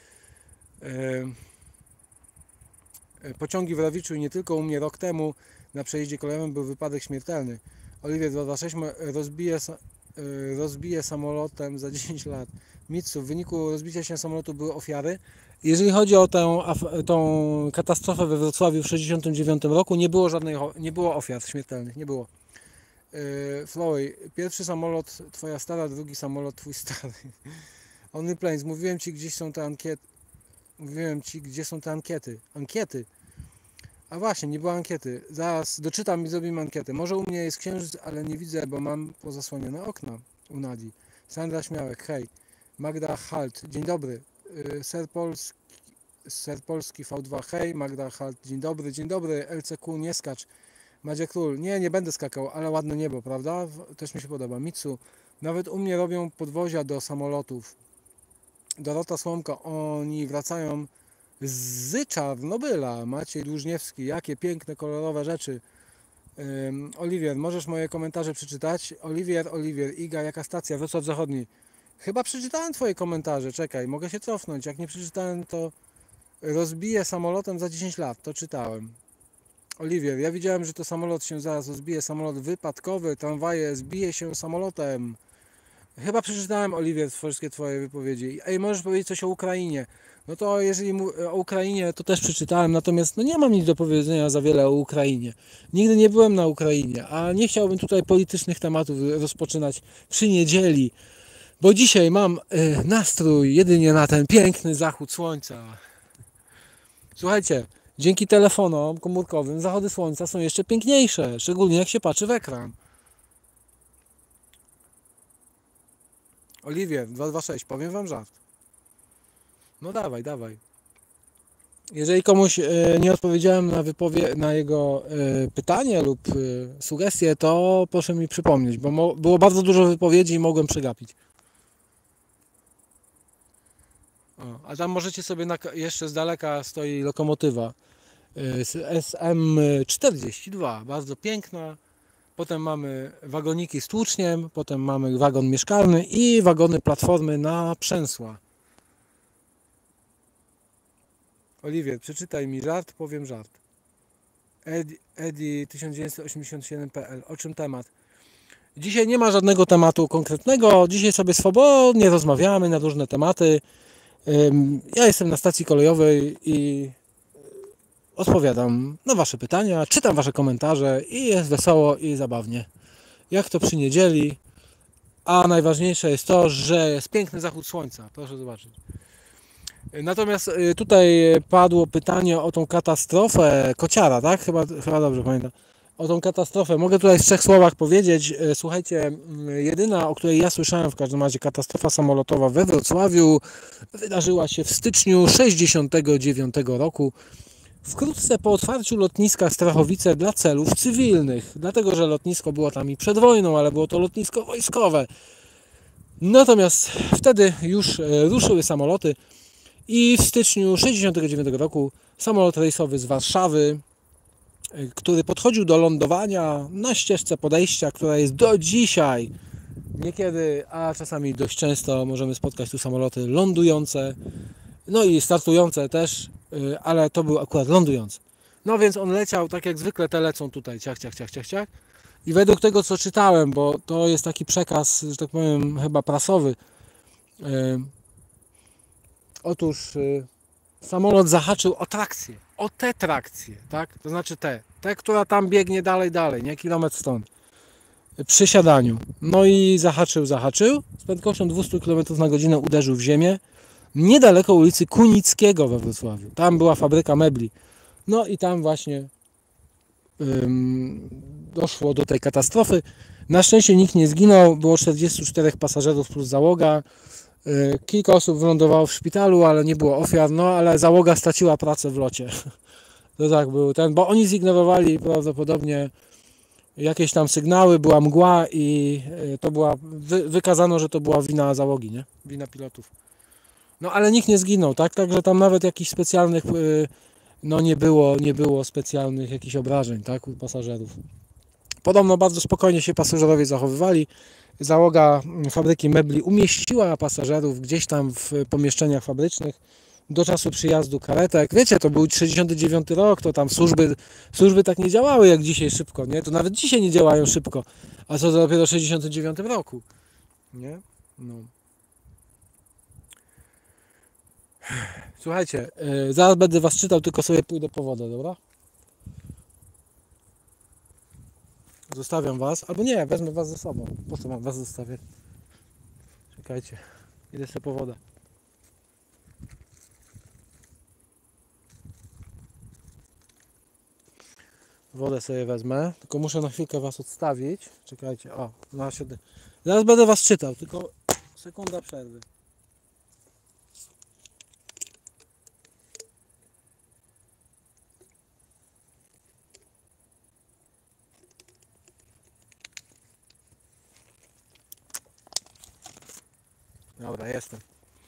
Pociągi w Rawiczu i nie tylko, u mnie rok temu na przejeździe kolejowym był wypadek śmiertelny. Oliwier 226 rozbije samolotem za 10 lat. Mitsu, w wyniku rozbicia się samolotu były ofiary. Jeżeli chodzi o tą katastrofę we Wrocławiu w 1969 roku, nie było ofiar śmiertelnych, nie było. Floyd, pierwszy samolot twoja stara, drugi samolot twój stary. Only Planes, mówiłem ci, gdzie są te ankiety. Ankiety. A właśnie, nie było ankiety. Zaraz doczytam i zrobimy ankietę. Może u mnie jest księżyc, ale nie widzę, bo mam pozasłonione okna u Nadii. Sandra Śmiałek, hej. Magda Halt, dzień dobry. Ser Polski V2, hej. Magda Halt, dzień dobry. LCQ, nie skacz. Madzia Król, nie będę skakał, ale ładne niebo, prawda? Też mi się podoba. Mitsu, nawet u mnie robią podwozia do samolotów. Dorota Słomka, oni wracają z Czarnobyla. Maciej Dłużniewski, jakie piękne, kolorowe rzeczy. Oliwier, możesz moje komentarze przeczytać? Oliwier, Iga, jaka stacja? Wrocław Zachodni. Chyba przeczytałem twoje komentarze, czekaj, mogę się cofnąć. Jak nie przeczytałem, to rozbiję samolotem za 10 lat, to czytałem. Oliwier, ja widziałem, że to samolot się zaraz rozbije, samolot wypadkowy, tramwaje zbije się samolotem. Chyba przeczytałem, Oliwier, wszystkie twoje wypowiedzi. Ej, możesz powiedzieć coś o Ukrainie. No to jeżeli o Ukrainie, to też przeczytałem, natomiast no nie mam nic do powiedzenia za wiele o Ukrainie. Nigdy nie byłem na Ukrainie, a nie chciałbym tutaj politycznych tematów rozpoczynać przy niedzieli, bo dzisiaj mam nastrój jedynie na ten piękny zachód słońca. Słuchajcie, dzięki telefonom komórkowym zachody słońca są jeszcze piękniejsze, szczególnie jak się patrzy w ekran. Oliwier 226, powiem wam żart. No dawaj. Jeżeli komuś nie odpowiedziałem na jego pytanie lub sugestie, to proszę mi przypomnieć, bo było bardzo dużo wypowiedzi i mogłem przegapić. A tam możecie sobie jeszcze z daleka stoi lokomotywa SM42, bardzo piękna. Potem mamy wagoniki z tłuczniem, potem mamy wagon mieszkalny i wagony platformy na przęsła. Oliwier, przeczytaj mi żart, powiem żart. Edi 1987.pl. O czym temat? Dzisiaj nie ma żadnego tematu konkretnego. Dzisiaj sobie swobodnie rozmawiamy na różne tematy. Ja jestem na stacji kolejowej i odpowiadam na wasze pytania, czytam wasze komentarze i jest wesoło i zabawnie. Jak to przy niedzieli, a najważniejsze jest to, że jest piękny zachód słońca. Proszę zobaczyć. Natomiast tutaj padło pytanie o tą katastrofę kociara, tak? Chyba dobrze pamiętam. O tą katastrofę. Mogę tutaj w 3 słowach powiedzieć. Słuchajcie, jedyna, o której ja słyszałem w każdym razie, katastrofa samolotowa we Wrocławiu wydarzyła się w styczniu 1969 roku. Wkrótce po otwarciu lotniska Strachowice dla celów cywilnych. Dlatego, że lotnisko było tam i przed wojną, ale było to lotnisko wojskowe. Natomiast wtedy już ruszyły samoloty i w styczniu 1969 roku samolot rejsowy z Warszawy, który podchodził do lądowania na ścieżce podejścia, która jest do dzisiaj, niekiedy, a czasami dość często możemy spotkać tu samoloty lądujące, no i startujące też, ale to był akurat lądujący. No więc on leciał tak jak zwykle te lecą tutaj, ciach, ciach, ciach, ciach, ciach. I według tego co czytałem, bo to jest taki przekaz, że tak powiem, chyba prasowy, otóż samolot zahaczył o trakcję, o tę trakcję, tak? To znaczy tę, która tam biegnie dalej, nie kilometr stąd, przy siadaniu. No i zahaczył, z prędkością 200 km na godzinę uderzył w ziemię, niedaleko ulicy Kunickiego we Wrocławiu. Tam była fabryka mebli. No i tam właśnie doszło do tej katastrofy. Na szczęście nikt nie zginął, było 44 pasażerów plus załoga. Kilka osób wylądowało w szpitalu, ale nie było ofiar, no ale załoga straciła pracę w locie. To tak był ten, bo oni zignorowali prawdopodobnie jakieś tam sygnały, była mgła i to była, wykazano, że to była wina załogi, nie? Wina pilotów. No ale nikt nie zginął, tak? Także tam nawet jakichś specjalnych, no nie było specjalnych jakichś obrażeń, tak? U pasażerów. Podobno bardzo spokojnie się pasażerowie zachowywali. Załoga fabryki mebli umieściła pasażerów gdzieś tam w pomieszczeniach fabrycznych do czasu przyjazdu karetek. Wiecie, to był 69 rok, to tam służby tak nie działały jak dzisiaj szybko, nie? To nawet dzisiaj nie działają szybko, a co dopiero w 69 roku, nie? No. Słuchajcie, zaraz będę was czytał, tylko sobie pójdę po wodę, dobra? Zostawiam was, albo nie, wezmę was ze sobą. Po co mam was zostawiać? Czekajcie, idę sobie po wodę. Wodę sobie wezmę, tylko muszę na chwilkę was odstawić. Czekajcie, o, zaraz będę was czytał, tylko sekunda przerwy. Dobra, jestem.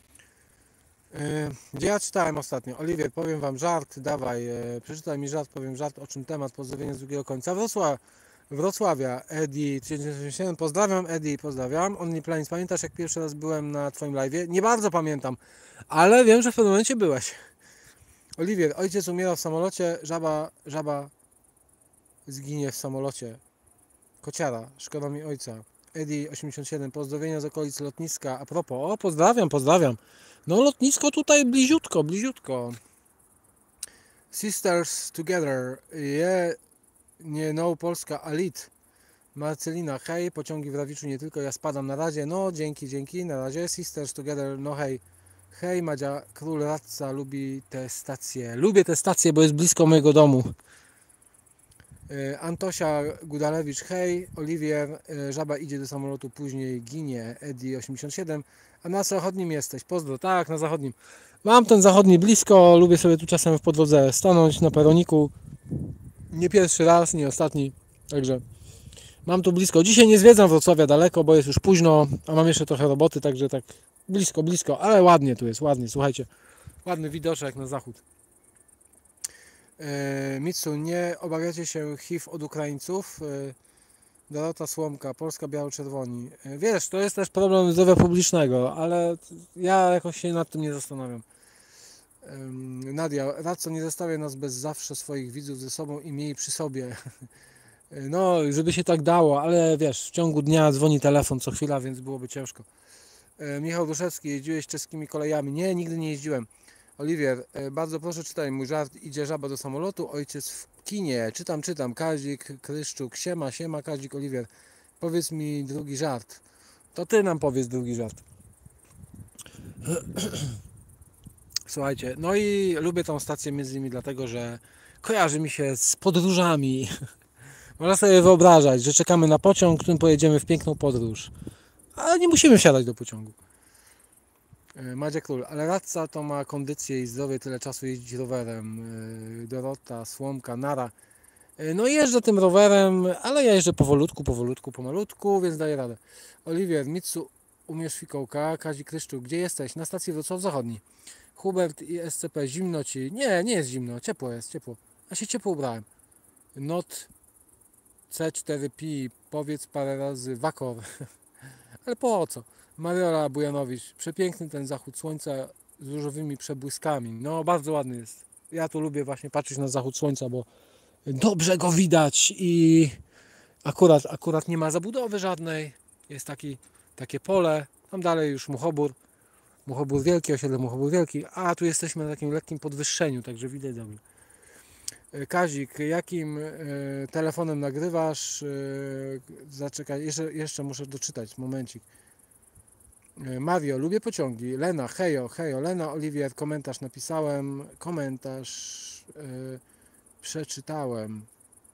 Gdzie ja czytałem ostatnio? Oliwier, powiem wam żart, dawaj, przeczytaj mi żart, powiem żart, o czym temat, pozdrowienia z drugiego końca. Wrocławia, Edi 1987, pozdrawiam Edi, pozdrawiam. Only Planes, pamiętasz jak pierwszy raz byłem na twoim live'ie? Nie bardzo pamiętam, ale wiem, że w pewnym momencie byłeś. Oliwier, ojciec umierał w samolocie, żaba zginie w samolocie. Kociara, szkoda mi ojca. Edi 87, pozdrowienia z okolic lotniska. A propos, o pozdrawiam. No lotnisko tutaj bliziutko. Sisters Together, nie no, Polska Elite. Marcelina, hej, pociągi w Rawiczu nie tylko, ja spadam na razie. No dzięki, na razie. Sisters Together, no hej. Hej Madzia, król radca lubi te stacje. Lubię te stacje, bo jest blisko mojego domu. Antosia Gudalewicz, hej. Oliwier, żaba idzie do samolotu, później ginie. Edi 87, a na zachodnim jesteś, pozdro, tak, na zachodnim. Mam ten zachodni blisko, lubię sobie tu czasem w podłodze stanąć na peroniku. Nie pierwszy raz, nie ostatni, także mam tu blisko. Dzisiaj nie zwiedzam Wrocławia daleko, bo jest już późno, a mam jeszcze trochę roboty, także tak blisko, ale ładnie tu jest, ładnie, słuchajcie. Ładny widoczek na zachód. Mitsu, nie obawiacie się HIV od Ukraińców? Dorota Słomka, Polska biało-czerwoni. Wiesz, to jest też problem zdrowia publicznego, ale ja jakoś się nad tym nie zastanawiam. Nadia, radco, nie zostawiaj nas bez zawsze swoich widzów ze sobą i miej przy sobie. No, żeby się tak dało, ale wiesz, w ciągu dnia dzwoni telefon co chwila, więc byłoby ciężko. Michał Duszewski, jeździłeś czeskimi kolejami? Nie, nigdy nie jeździłem. Oliwier, bardzo proszę czytaj mój żart. Idzie żaba do samolotu, ojciec w kinie. Czytam. Kazik, Kryszczuk, siema Kazik, Oliwier. Powiedz mi drugi żart. To ty nam powiedz drugi żart. Słuchajcie, no i lubię tą stację między innymi dlatego, że kojarzy mi się z podróżami. Można sobie wyobrażać, że czekamy na pociąg, którym pojedziemy w piękną podróż. Ale nie musimy wsiadać do pociągu. Madzia Król, ale radca to ma kondycję i zdrowie, tyle czasu jeździć rowerem. Dorota, Słomka, Nara. No jeżdżę tym rowerem, ale ja jeżdżę pomalutku, więc daję radę. Oliwier, Mitsu, umiesz fikołka? Kazik Kryszczuk, gdzie jesteś? Na stacji Wrocław Zachodni. Hubert i SCP, zimno ci? Nie jest zimno, ciepło jest, ciepło. Ja się ciepło ubrałem. Not C4P, powiedz parę razy wakor. Ale po co? Mariola Bujanowicz, przepiękny ten zachód słońca z różowymi przebłyskami. No bardzo ładny jest. Ja tu lubię właśnie patrzeć na zachód słońca, bo dobrze go widać i akurat nie ma zabudowy żadnej. Jest takie pole, tam dalej już Muchobór Wielki, osiedle Muchobór Wielki, a tu jesteśmy na takim lekkim podwyższeniu, także widać dobrze. Kazik, jakim telefonem nagrywasz? Zaczekaj, jeszcze muszę doczytać, momencik. Mario, lubię pociągi. Lena, hejo. Lena, Oliwier, komentarz napisałem. Komentarz przeczytałem.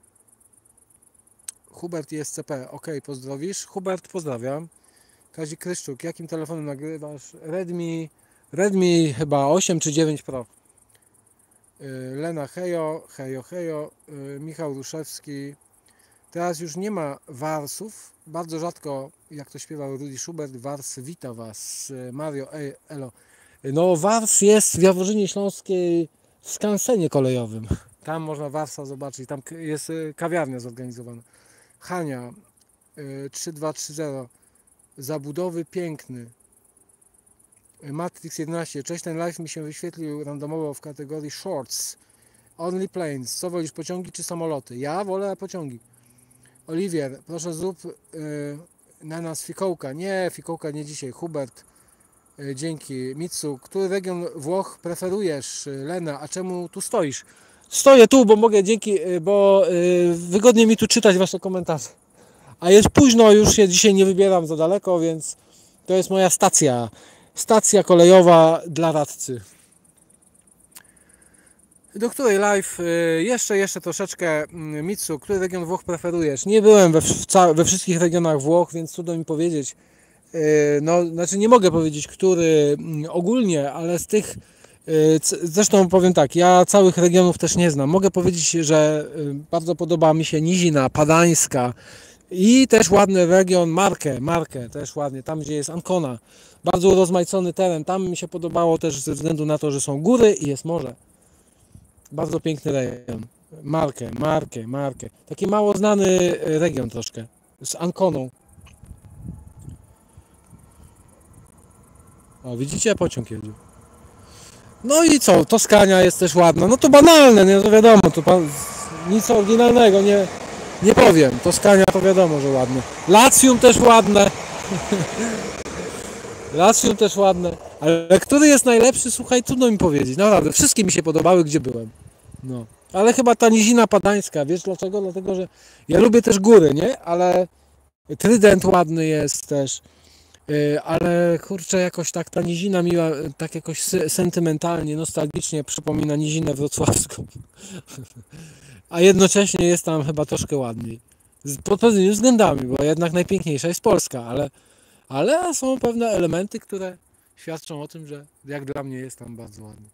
Hubert i SCP, ok, pozdrowisz? Hubert, pozdrawiam. Kazik Kryszczuk, jakim telefonem nagrywasz? Redmi chyba 8 czy 9 Pro. Lena, hejo. Michał Ruszewski. Teraz już nie ma warsów. Bardzo rzadko, jak to śpiewał Rudy Schubert, wars wita was. Mario, elo. No wars jest w Jaworzynie Śląskiej w skansenie kolejowym. Tam można warsa zobaczyć. Tam jest kawiarnia zorganizowana. Hania, 3230. Zabudowy piękny. Matrix 11. Cześć, ten live mi się wyświetlił randomowo w kategorii Shorts. Only planes. Co wolisz, pociągi czy samoloty? Ja wolę pociągi. Oliwier, proszę zrób na nas fikołka. Nie, fikołka nie dzisiaj. Hubert, dzięki. Mitsu, który region Włoch preferujesz? Lena, a czemu tu stoisz? Stoję tu, bo mogę, bo wygodnie mi tu czytać wasze komentarze. A jest późno, już się dzisiaj nie wybieram za daleko, więc to jest moja stacja kolejowa dla radcy. Do której live? Jeszcze troszeczkę. Mitsu, który region Włoch preferujesz? Nie byłem we wszystkich regionach Włoch, więc trudno mi powiedzieć. No, znaczy nie mogę powiedzieć, który ogólnie, ale z tych, zresztą powiem tak, ja całych regionów też nie znam. Mogę powiedzieć, że bardzo podoba mi się Nizina, Padańska i też ładny region Markę też ładnie, tam gdzie jest Ancona. Bardzo urozmaicony teren, tam mi się podobało też ze względu na to, że są góry i jest morze. Bardzo piękny region. Markę. Taki mało znany region troszkę. Z Anconą. O, widzicie? Pociąg jedzie. No i co? Toskania jest też ładna. No to banalne, nie? To wiadomo. Nic oryginalnego nie powiem. Toskania to wiadomo, że ładne. Latium też ładne. Ale który jest najlepszy? Słuchaj, trudno mi powiedzieć. Naprawdę, wszystkie mi się podobały, gdzie byłem. No. Ale chyba ta Nizina Padańska, wiesz dlaczego? Dlatego, że ja lubię też góry, nie? Ale Trydent ładny jest też. Ale kurczę, jakoś tak ta Nizina miła, tak jakoś sentymentalnie, nostalgicznie przypomina Nizinę wrocławską. A jednocześnie jest tam chyba troszkę ładniej. Pod pewnymi względami, bo jednak najpiękniejsza jest Polska, ale są pewne elementy, które świadczą o tym, że jak dla mnie jest tam bardzo ładnie.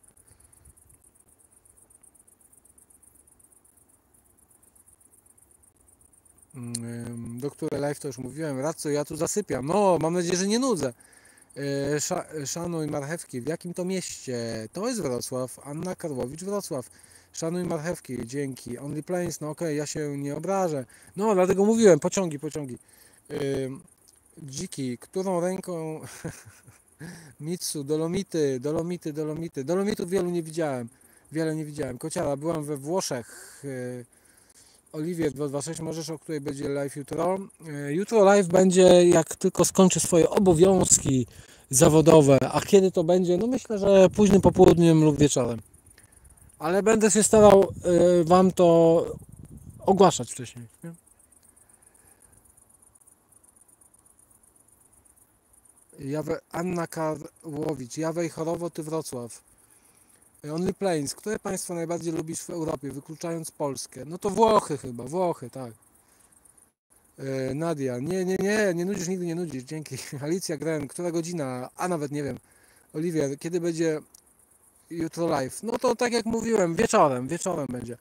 Do której live to już mówiłem. Radco, ja tu zasypiam. No, mam nadzieję, że nie nudzę. Szanuj marchewki. W jakim to mieście? To jest Wrocław. Anna Karłowicz, Wrocław. Szanuj marchewki. Dzięki. Only planes. No okej, ja się nie obrażę. No, dlatego mówiłem. Pociągi. Dziki. Którą ręką... Mitsu. Dolomity. Dolomitów wiele nie widziałem. Kociara. Byłam we Włoszech. Oliwier 226, możesz, o której będzie live jutro? Jutro live będzie, jak tylko skończę swoje obowiązki zawodowe. A kiedy to będzie? No myślę, że późnym popołudniem lub wieczorem. Ale będę się starał Wam to ogłaszać wcześniej. Nie? Anna Karłowicz, Jawej Chorowo, Ty Wrocław. Only Plains, które państwo najbardziej lubisz w Europie, wykluczając Polskę? No to Włochy chyba, Włochy, tak. Nadia, nie nudzisz, nigdy nie nudzisz, dzięki. Alicja Gren, która godzina? A nawet nie wiem. Oliwier, kiedy będzie jutro live? No to tak jak mówiłem, wieczorem będzie.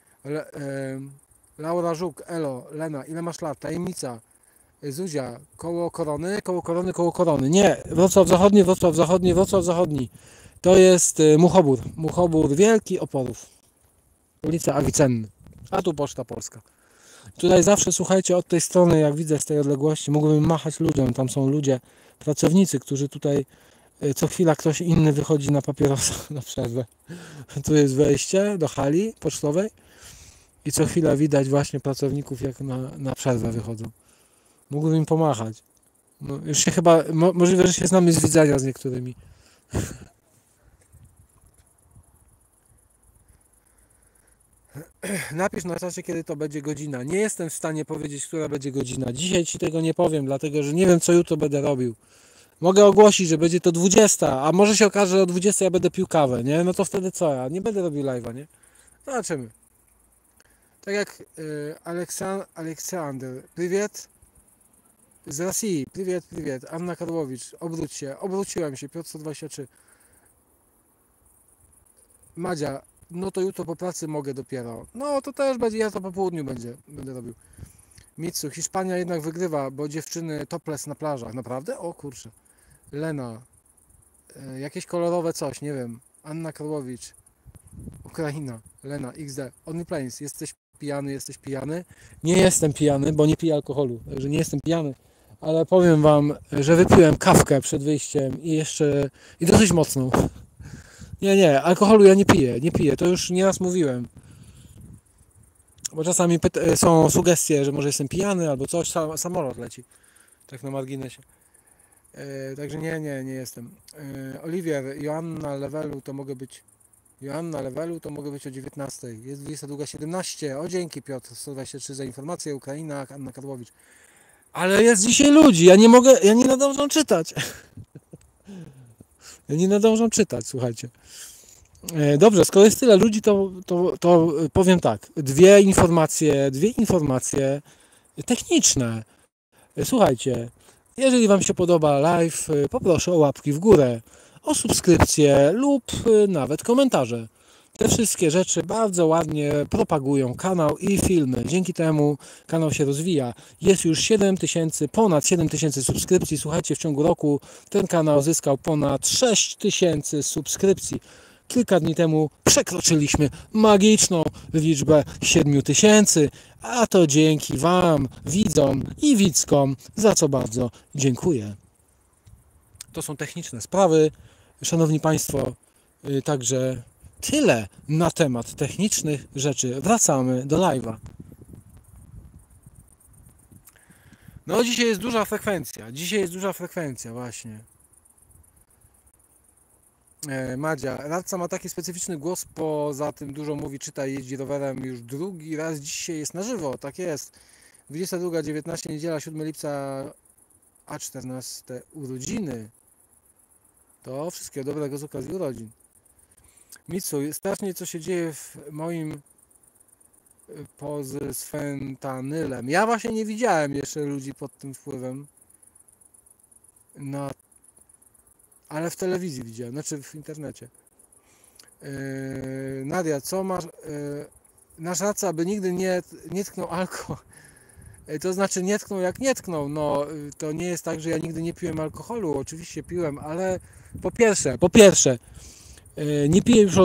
Laura Żuk, Elo, Lena, ile masz lat? Tajemnica. Zuzia, koło korony. Nie, Wrocław Zachodni. To jest Muchobór Wielki Oporów. Ulica Avicenny. A tu Poczta Polska. Tutaj zawsze, słuchajcie, od tej strony, jak widzę z tej odległości, mógłbym machać ludziom. Tam są ludzie, pracownicy, którzy tutaj co chwila ktoś inny wychodzi na papierosa na przerwę. Tu jest wejście do hali pocztowej i co chwila widać właśnie pracowników, jak na przerwę wychodzą. Mógłbym im pomachać. No, już się chyba, możliwe, że się znamy z widzenia z niektórymi. Napisz na czacie, kiedy to będzie godzina. Nie jestem w stanie powiedzieć, która będzie godzina. Dzisiaj Ci tego nie powiem, dlatego że nie wiem, co jutro będę robił. Mogę ogłosić, że będzie to 20, a może się okaże, że o 20 ja będę pił kawę, nie? No to wtedy co? Ja nie będę robił live'a, nie? Zobaczymy. Tak jak Aleksander. Prywiet. Z Rosji. Prywiet. Anna Karłowicz. Obróć się. Obróciłem się. Piotr 123. Madzia. No to jutro po pracy mogę dopiero. No to też będzie, ja to po południu będę robił. Mitsu, Hiszpania jednak wygrywa, bo dziewczyny topless na plażach. Naprawdę? O kurczę. Lena. Jakieś kolorowe coś, nie wiem. Anna Karłowicz. Ukraina. Lena, XD. Only Plains. Jesteś pijany? Nie jestem pijany, bo nie piję alkoholu. Także nie jestem pijany. Ale powiem Wam, że wypiłem kawkę przed wyjściem i dosyć mocną. Nie, alkoholu ja nie piję, to już nieraz mówiłem. Bo czasami są sugestie, że może jestem pijany albo coś, samolot leci. Tak na marginesie. Także nie jestem. Oliwier, Joanna Levelu to mogę być o 19. Jest 22:17. O dzięki Piotr 123 za informację. Ukraina, Anna Karłowicz. Ale jest dzisiaj ludzi, ja nie nadążam czytać. Słuchajcie. Dobrze, skoro jest tyle ludzi, to powiem tak. Dwie informacje techniczne. Słuchajcie, jeżeli Wam się podoba live, poproszę o łapki w górę, o subskrypcję lub nawet komentarze. Te wszystkie rzeczy bardzo ładnie propagują kanał i filmy. Dzięki temu kanał się rozwija. Jest już ponad 7 tysięcy subskrypcji. Słuchajcie, w ciągu roku ten kanał zyskał ponad 6 tysięcy subskrypcji. Kilka dni temu przekroczyliśmy magiczną liczbę 7 tysięcy, a to dzięki Wam, widzom i widzkom, za co bardzo dziękuję. To są techniczne sprawy, szanowni Państwo, także tyle na temat technicznych rzeczy. Wracamy do live'a. No dzisiaj jest duża frekwencja, właśnie. Madzia, radca ma taki specyficzny głos, poza tym dużo mówi, czyta i jeździ rowerem już drugi raz dzisiaj jest na żywo, tak jest. 22:19, niedziela, 7 lipca, a 14 urodziny. To wszystkiego dobrego z okazji urodzin. Mitsu, strasznie co się dzieje w moim z fentanylem. Ja właśnie nie widziałem jeszcze ludzi pod tym wpływem. Ale w telewizji widziałem, znaczy w internecie. Nadia, co masz? Nasz radca, aby nigdy nie tknął alkohol. To znaczy nie tknął jak nie tknął. No to nie jest tak, że ja nigdy nie piłem alkoholu. Oczywiście piłem, ale po pierwsze nie piję już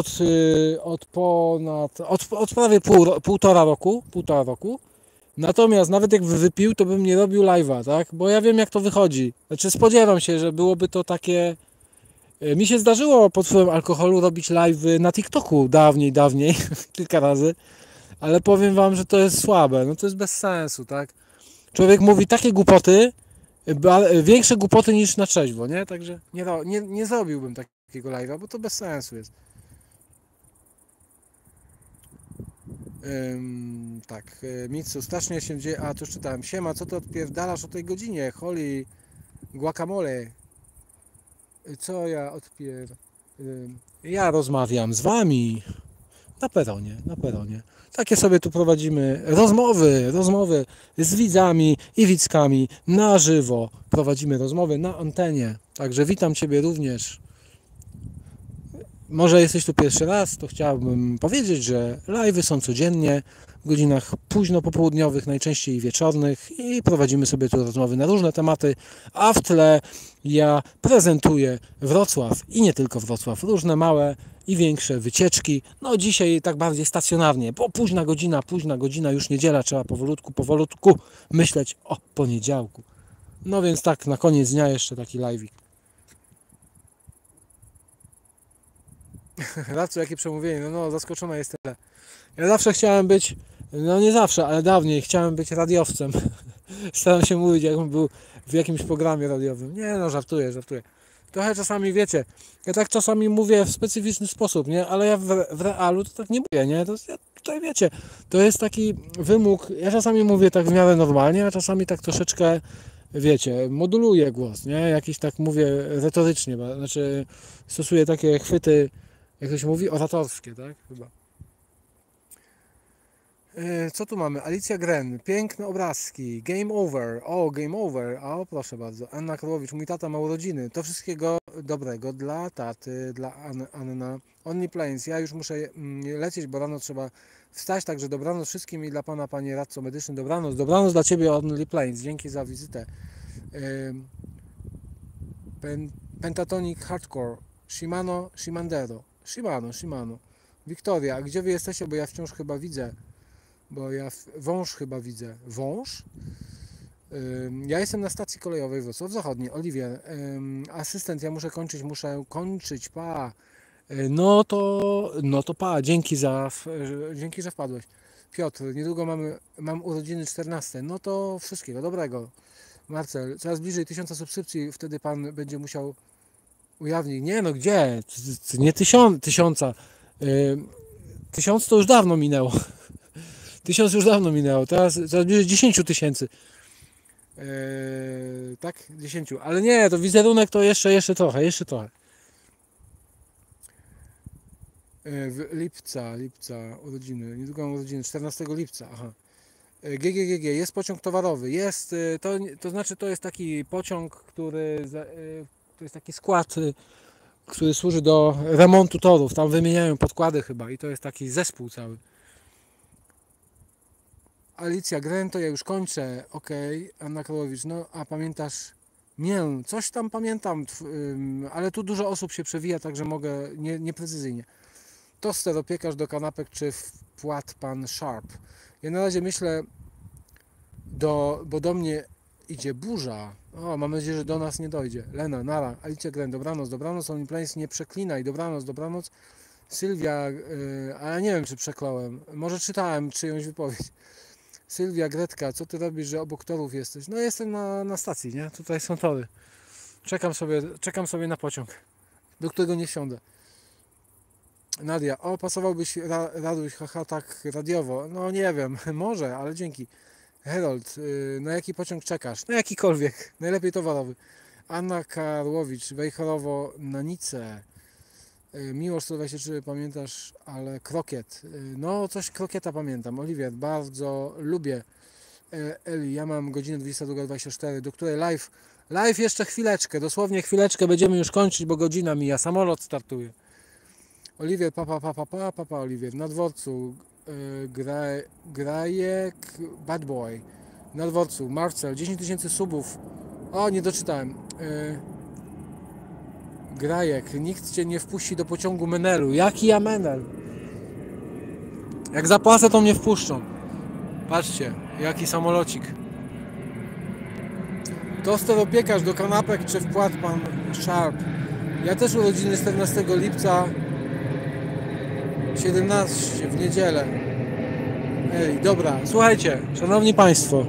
od prawie półtora roku. Natomiast nawet jak wypił, to bym nie robił live'a, tak? Bo ja wiem, jak to wychodzi. Znaczy spodziewam się, że byłoby to takie... Mi się zdarzyło pod wpływem alkoholu robić live'y na TikToku dawniej, kilka razy. ale powiem wam, że to jest słabe, no to jest bez sensu, tak? Człowiek mówi takie głupoty, większe głupoty niż na trzeźwo, nie? Także nie zrobiłbym takiego live'a, bo to bez sensu jest. Tak, Mitsu, strasznie się dzieje, a tu już czytałem, siema, co ty odpierdalasz o tej godzinie, holy guacamole, co ja ja rozmawiam z wami na peronie. Takie sobie tu prowadzimy rozmowy z widzami i widzkami na żywo, prowadzimy rozmowy na antenie, także witam ciebie również. Może jesteś tu pierwszy raz, to chciałbym powiedzieć, że live'y są codziennie w godzinach późno popołudniowych, najczęściej wieczornych i prowadzimy sobie tu rozmowy na różne tematy, a w tle ja prezentuję Wrocław i nie tylko Wrocław, różne małe i większe wycieczki. No dzisiaj tak bardziej stacjonarnie, bo późna godzina, już niedziela, trzeba powolutku myśleć o poniedziałku. No więc tak, na koniec dnia jeszcze taki live'ik. Radcu, jakie przemówienie, no zaskoczona jest tyle. Ja zawsze chciałem być, no nie zawsze, ale dawniej chciałem być radiowcem. Staram się mówić, jakbym był w jakimś programie radiowym. Nie no, żartuję. Trochę czasami, wiecie, ja tak czasami mówię w specyficzny sposób, nie? Ale ja w realu to tak nie mówię, nie? To ja tutaj, wiecie, to jest taki wymóg, ja czasami mówię tak w miarę normalnie, a czasami tak troszeczkę, wiecie, moduluję głos, nie? Jakiś tak mówię retorycznie, znaczy stosuję takie chwyty, jak to się mówi, oratorskie, tak? Chyba. Co tu mamy? Alicja Gren, piękne obrazki, Game Over, Game Over, proszę bardzo, Anna Królowicz, mój tata ma urodziny, to wszystkiego dobrego dla taty, dla Anna, Only Planes, ja już muszę lecieć, bo rano trzeba wstać, także dobranoc wszystkim i dla pana, panie radco medyczny, dobranoc dla ciebie, Only Planes, dzięki za wizytę. Pentatonic Hardcore, Shimandero, Shimano, Wiktoria, a gdzie wy jesteście, bo ja wciąż chyba widzę, wąż chyba widzę. Wąż? Ja jestem na stacji kolejowej Wrocław Zachodni. Oliwier, asystent, ja muszę kończyć, pa. No to pa, dzięki, że wpadłeś. Piotr, niedługo mam urodziny 14. No to wszystkiego dobrego. Marcel, coraz bliżej 1000 subskrypcji, wtedy pan będzie musiał ujawnić. Nie no, gdzie? Nie 1000. 1000 to już dawno minęło. 1000 już dawno minęło, teraz bliżej 10 000. Tak? 10, ale nie, to wizerunek to jeszcze trochę. Lipca, urodziny, niedługo mam urodziny, 14 lipca, aha. GGGG, jest pociąg towarowy, jest, to znaczy to jest taki pociąg, to jest taki skład, który służy do remontu torów, tam wymieniają podkłady chyba i to jest taki zespół cały. Alicja Gren, to ja już kończę, okej. Anna Królowicz, no a pamiętasz mię, coś tam pamiętam, ale tu dużo osób się przewija, także mogę nieprecyzyjnie. Toster, opiekarz do kanapek, czy wpłat pan Sharp? Ja na razie myślę, bo do mnie idzie burza. Mam nadzieję, że do nas nie dojdzie. Lena, nara, Alicja Gren, dobranoc, Only Planes, nie przeklinaj, dobranoc. Sylwia, a ja nie wiem, czy przekląłem, może czytałem czyjąś wypowiedź. Sylwia, Gretka, co ty robisz, że obok torów jesteś? No jestem na stacji, nie? Tutaj są tory. Czekam sobie na pociąg, do którego nie wsiądę. Nadia, pasowałbyś Raduś, haha, tak radiowo. No nie wiem, może, ale dzięki. Herold, na jaki pociąg czekasz? Na jakikolwiek, najlepiej towarowy. Anna Karłowicz, Wejherowo na Nicę. Miłosz 123, pamiętasz, ale krokiet. No, coś krokieta pamiętam. Oliwier, bardzo lubię. Eli, ja mam godzinę 22:24, do której live jeszcze chwileczkę, dosłownie chwileczkę, będziemy już kończyć, bo godzina mija, samolot startuje. Oliwier, papa, Oliwier, na dworcu, Grajek, Bad Boy, na dworcu, Marcel, 10 000 subów, nie doczytałem. Grajek, nikt cię nie wpuści do pociągu Menelu. Jaki ja Menel? Jak zapłacę, to mnie wpuszczą. Patrzcie, jaki samolocik. Toster, opiekarz do kanapek, czy wpłat pan Sharp? Ja też urodziny 14 lipca 17 w niedzielę. Ej, dobra, słuchajcie, szanowni państwo,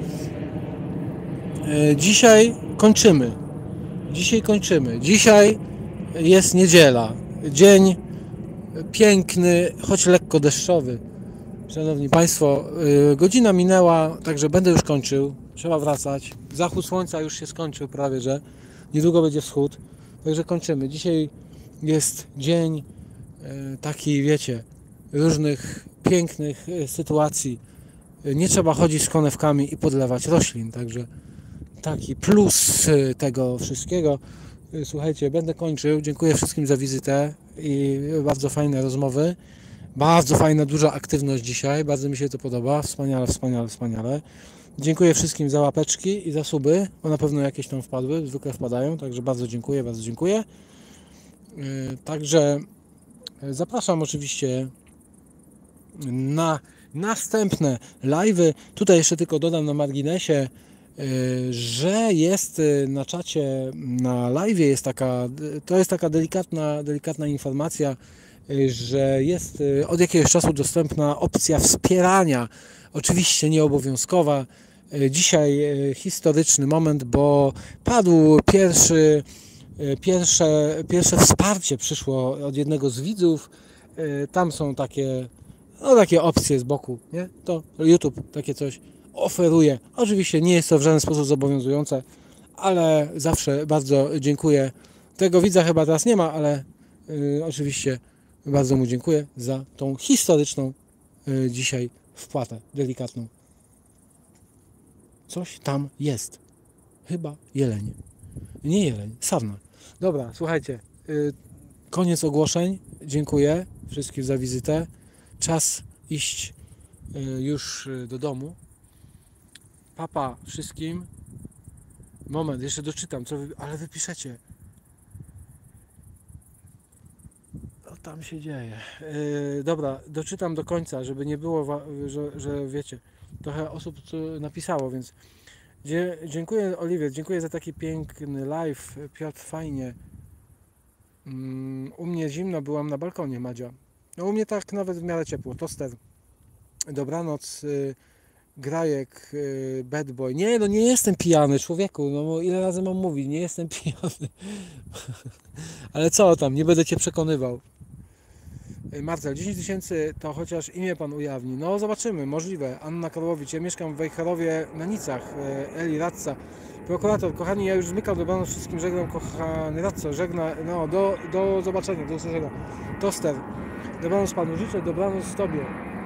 dzisiaj kończymy. Dzisiaj jest niedziela. Dzień piękny, choć lekko deszczowy. Szanowni państwo, godzina minęła, także będę już kończył. Trzeba wracać. Zachód słońca już się skończył prawie, że niedługo będzie wschód. Także kończymy. Dzisiaj jest dzień taki, wiecie, różnych pięknych sytuacji. Nie trzeba chodzić z konewkami i podlewać roślin, także taki plus tego wszystkiego. Słuchajcie, będę kończył. Dziękuję wszystkim za wizytę i bardzo fajne rozmowy. Bardzo fajna, duża aktywność dzisiaj. Bardzo mi się to podoba. Wspaniale. Dziękuję wszystkim za łapeczki i za suby, bo na pewno jakieś tam wpadły, zwykle wpadają, także bardzo dziękuję. Także zapraszam oczywiście na następne live'y. Tutaj jeszcze tylko dodam na marginesie, że jest na czacie, na live'ie jest taka delikatna informacja, że jest od jakiegoś czasu dostępna opcja wspierania, oczywiście nieobowiązkowa. Dzisiaj historyczny moment, bo padł pierwsze wsparcie, przyszło od jednego z widzów. Tam są takie opcje z boku, nie? To YouTube takie coś oferuje. Oczywiście nie jest to w żaden sposób zobowiązujące, ale zawsze bardzo dziękuję. Tego widza chyba teraz nie ma, ale oczywiście bardzo mu dziękuję za tą historyczną dzisiaj wpłatę delikatną. Coś tam jest. Chyba jeleń. Nie jeleń, sarna. Dobra, słuchajcie. Koniec ogłoszeń. Dziękuję wszystkim za wizytę. Czas iść już do domu. Papa wszystkim. Moment, jeszcze doczytam, ale wy piszecie. Co tam się dzieje? Dobra, doczytam do końca, żeby nie było, że wiecie, trochę osób napisało, więc dziękuję Oliwier, dziękuję za taki piękny live. Piotr, fajnie. U mnie zimno, byłam na balkonie, Madzia. No u mnie tak nawet w miarę ciepło. Toster. Dobranoc. Grajek, bad boy. Nie, no nie jestem pijany, człowieku. No ile razy mam mówić, nie jestem pijany. Ale co tam, nie będę cię przekonywał. Marcel, 10 000 to chociaż imię pan ujawni. No zobaczymy, możliwe. Anna Karłowicz, ja mieszkam w Wejherowie na Nicach. Eli Radca. Prokurator, kochani, ja już zmykam, dobranoc wszystkim, żegnam, kochany Radco, żegna, no do zobaczenia, do usłyszenia. Toster, dobranoc panu życzę, dobranoc tobie.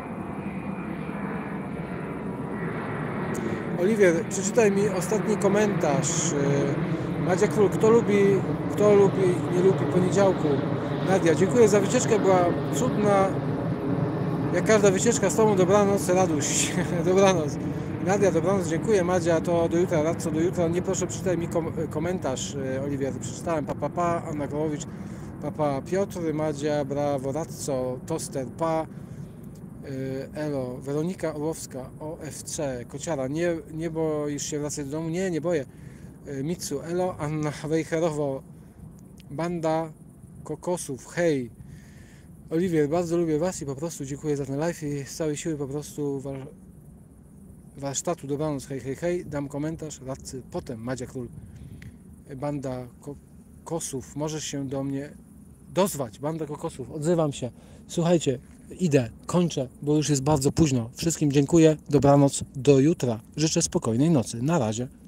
Oliwier, przeczytaj mi ostatni komentarz. Madzia Król, kto lubi, nie lubi poniedziałku. Nadia, dziękuję za wycieczkę, była cudna. Jak każda wycieczka z tobą, dobranoc, radość. Dobranoc. Nadia, dobranoc, dziękuję. Madzia, to do jutra, Radco, do jutra. Nie proszę, przeczytaj mi komentarz, Oliwier. Przeczytałem, pa, Anna Królowicz, pa, Piotr, Madzia, brawo, Radco, Toster, pa. Elo, Weronika Orłowska, OFC, Kociara, nie boisz się wracać do domu? Nie boję. Mitsu, elo, Anna Wejherowo, Banda Kokosów, hej. Oliwier, bardzo lubię was i po prostu dziękuję za ten live i z całej siły po prostu warsztatu, dobranoc, hej, dam komentarz, radcy, potem Madzia Król, Banda Kokosów, możesz się do mnie dozwać, Banda Kokosów, odzywam się, słuchajcie, idę, kończę, bo już jest bardzo późno. Wszystkim dziękuję, dobranoc, do jutra. Życzę spokojnej nocy. Na razie.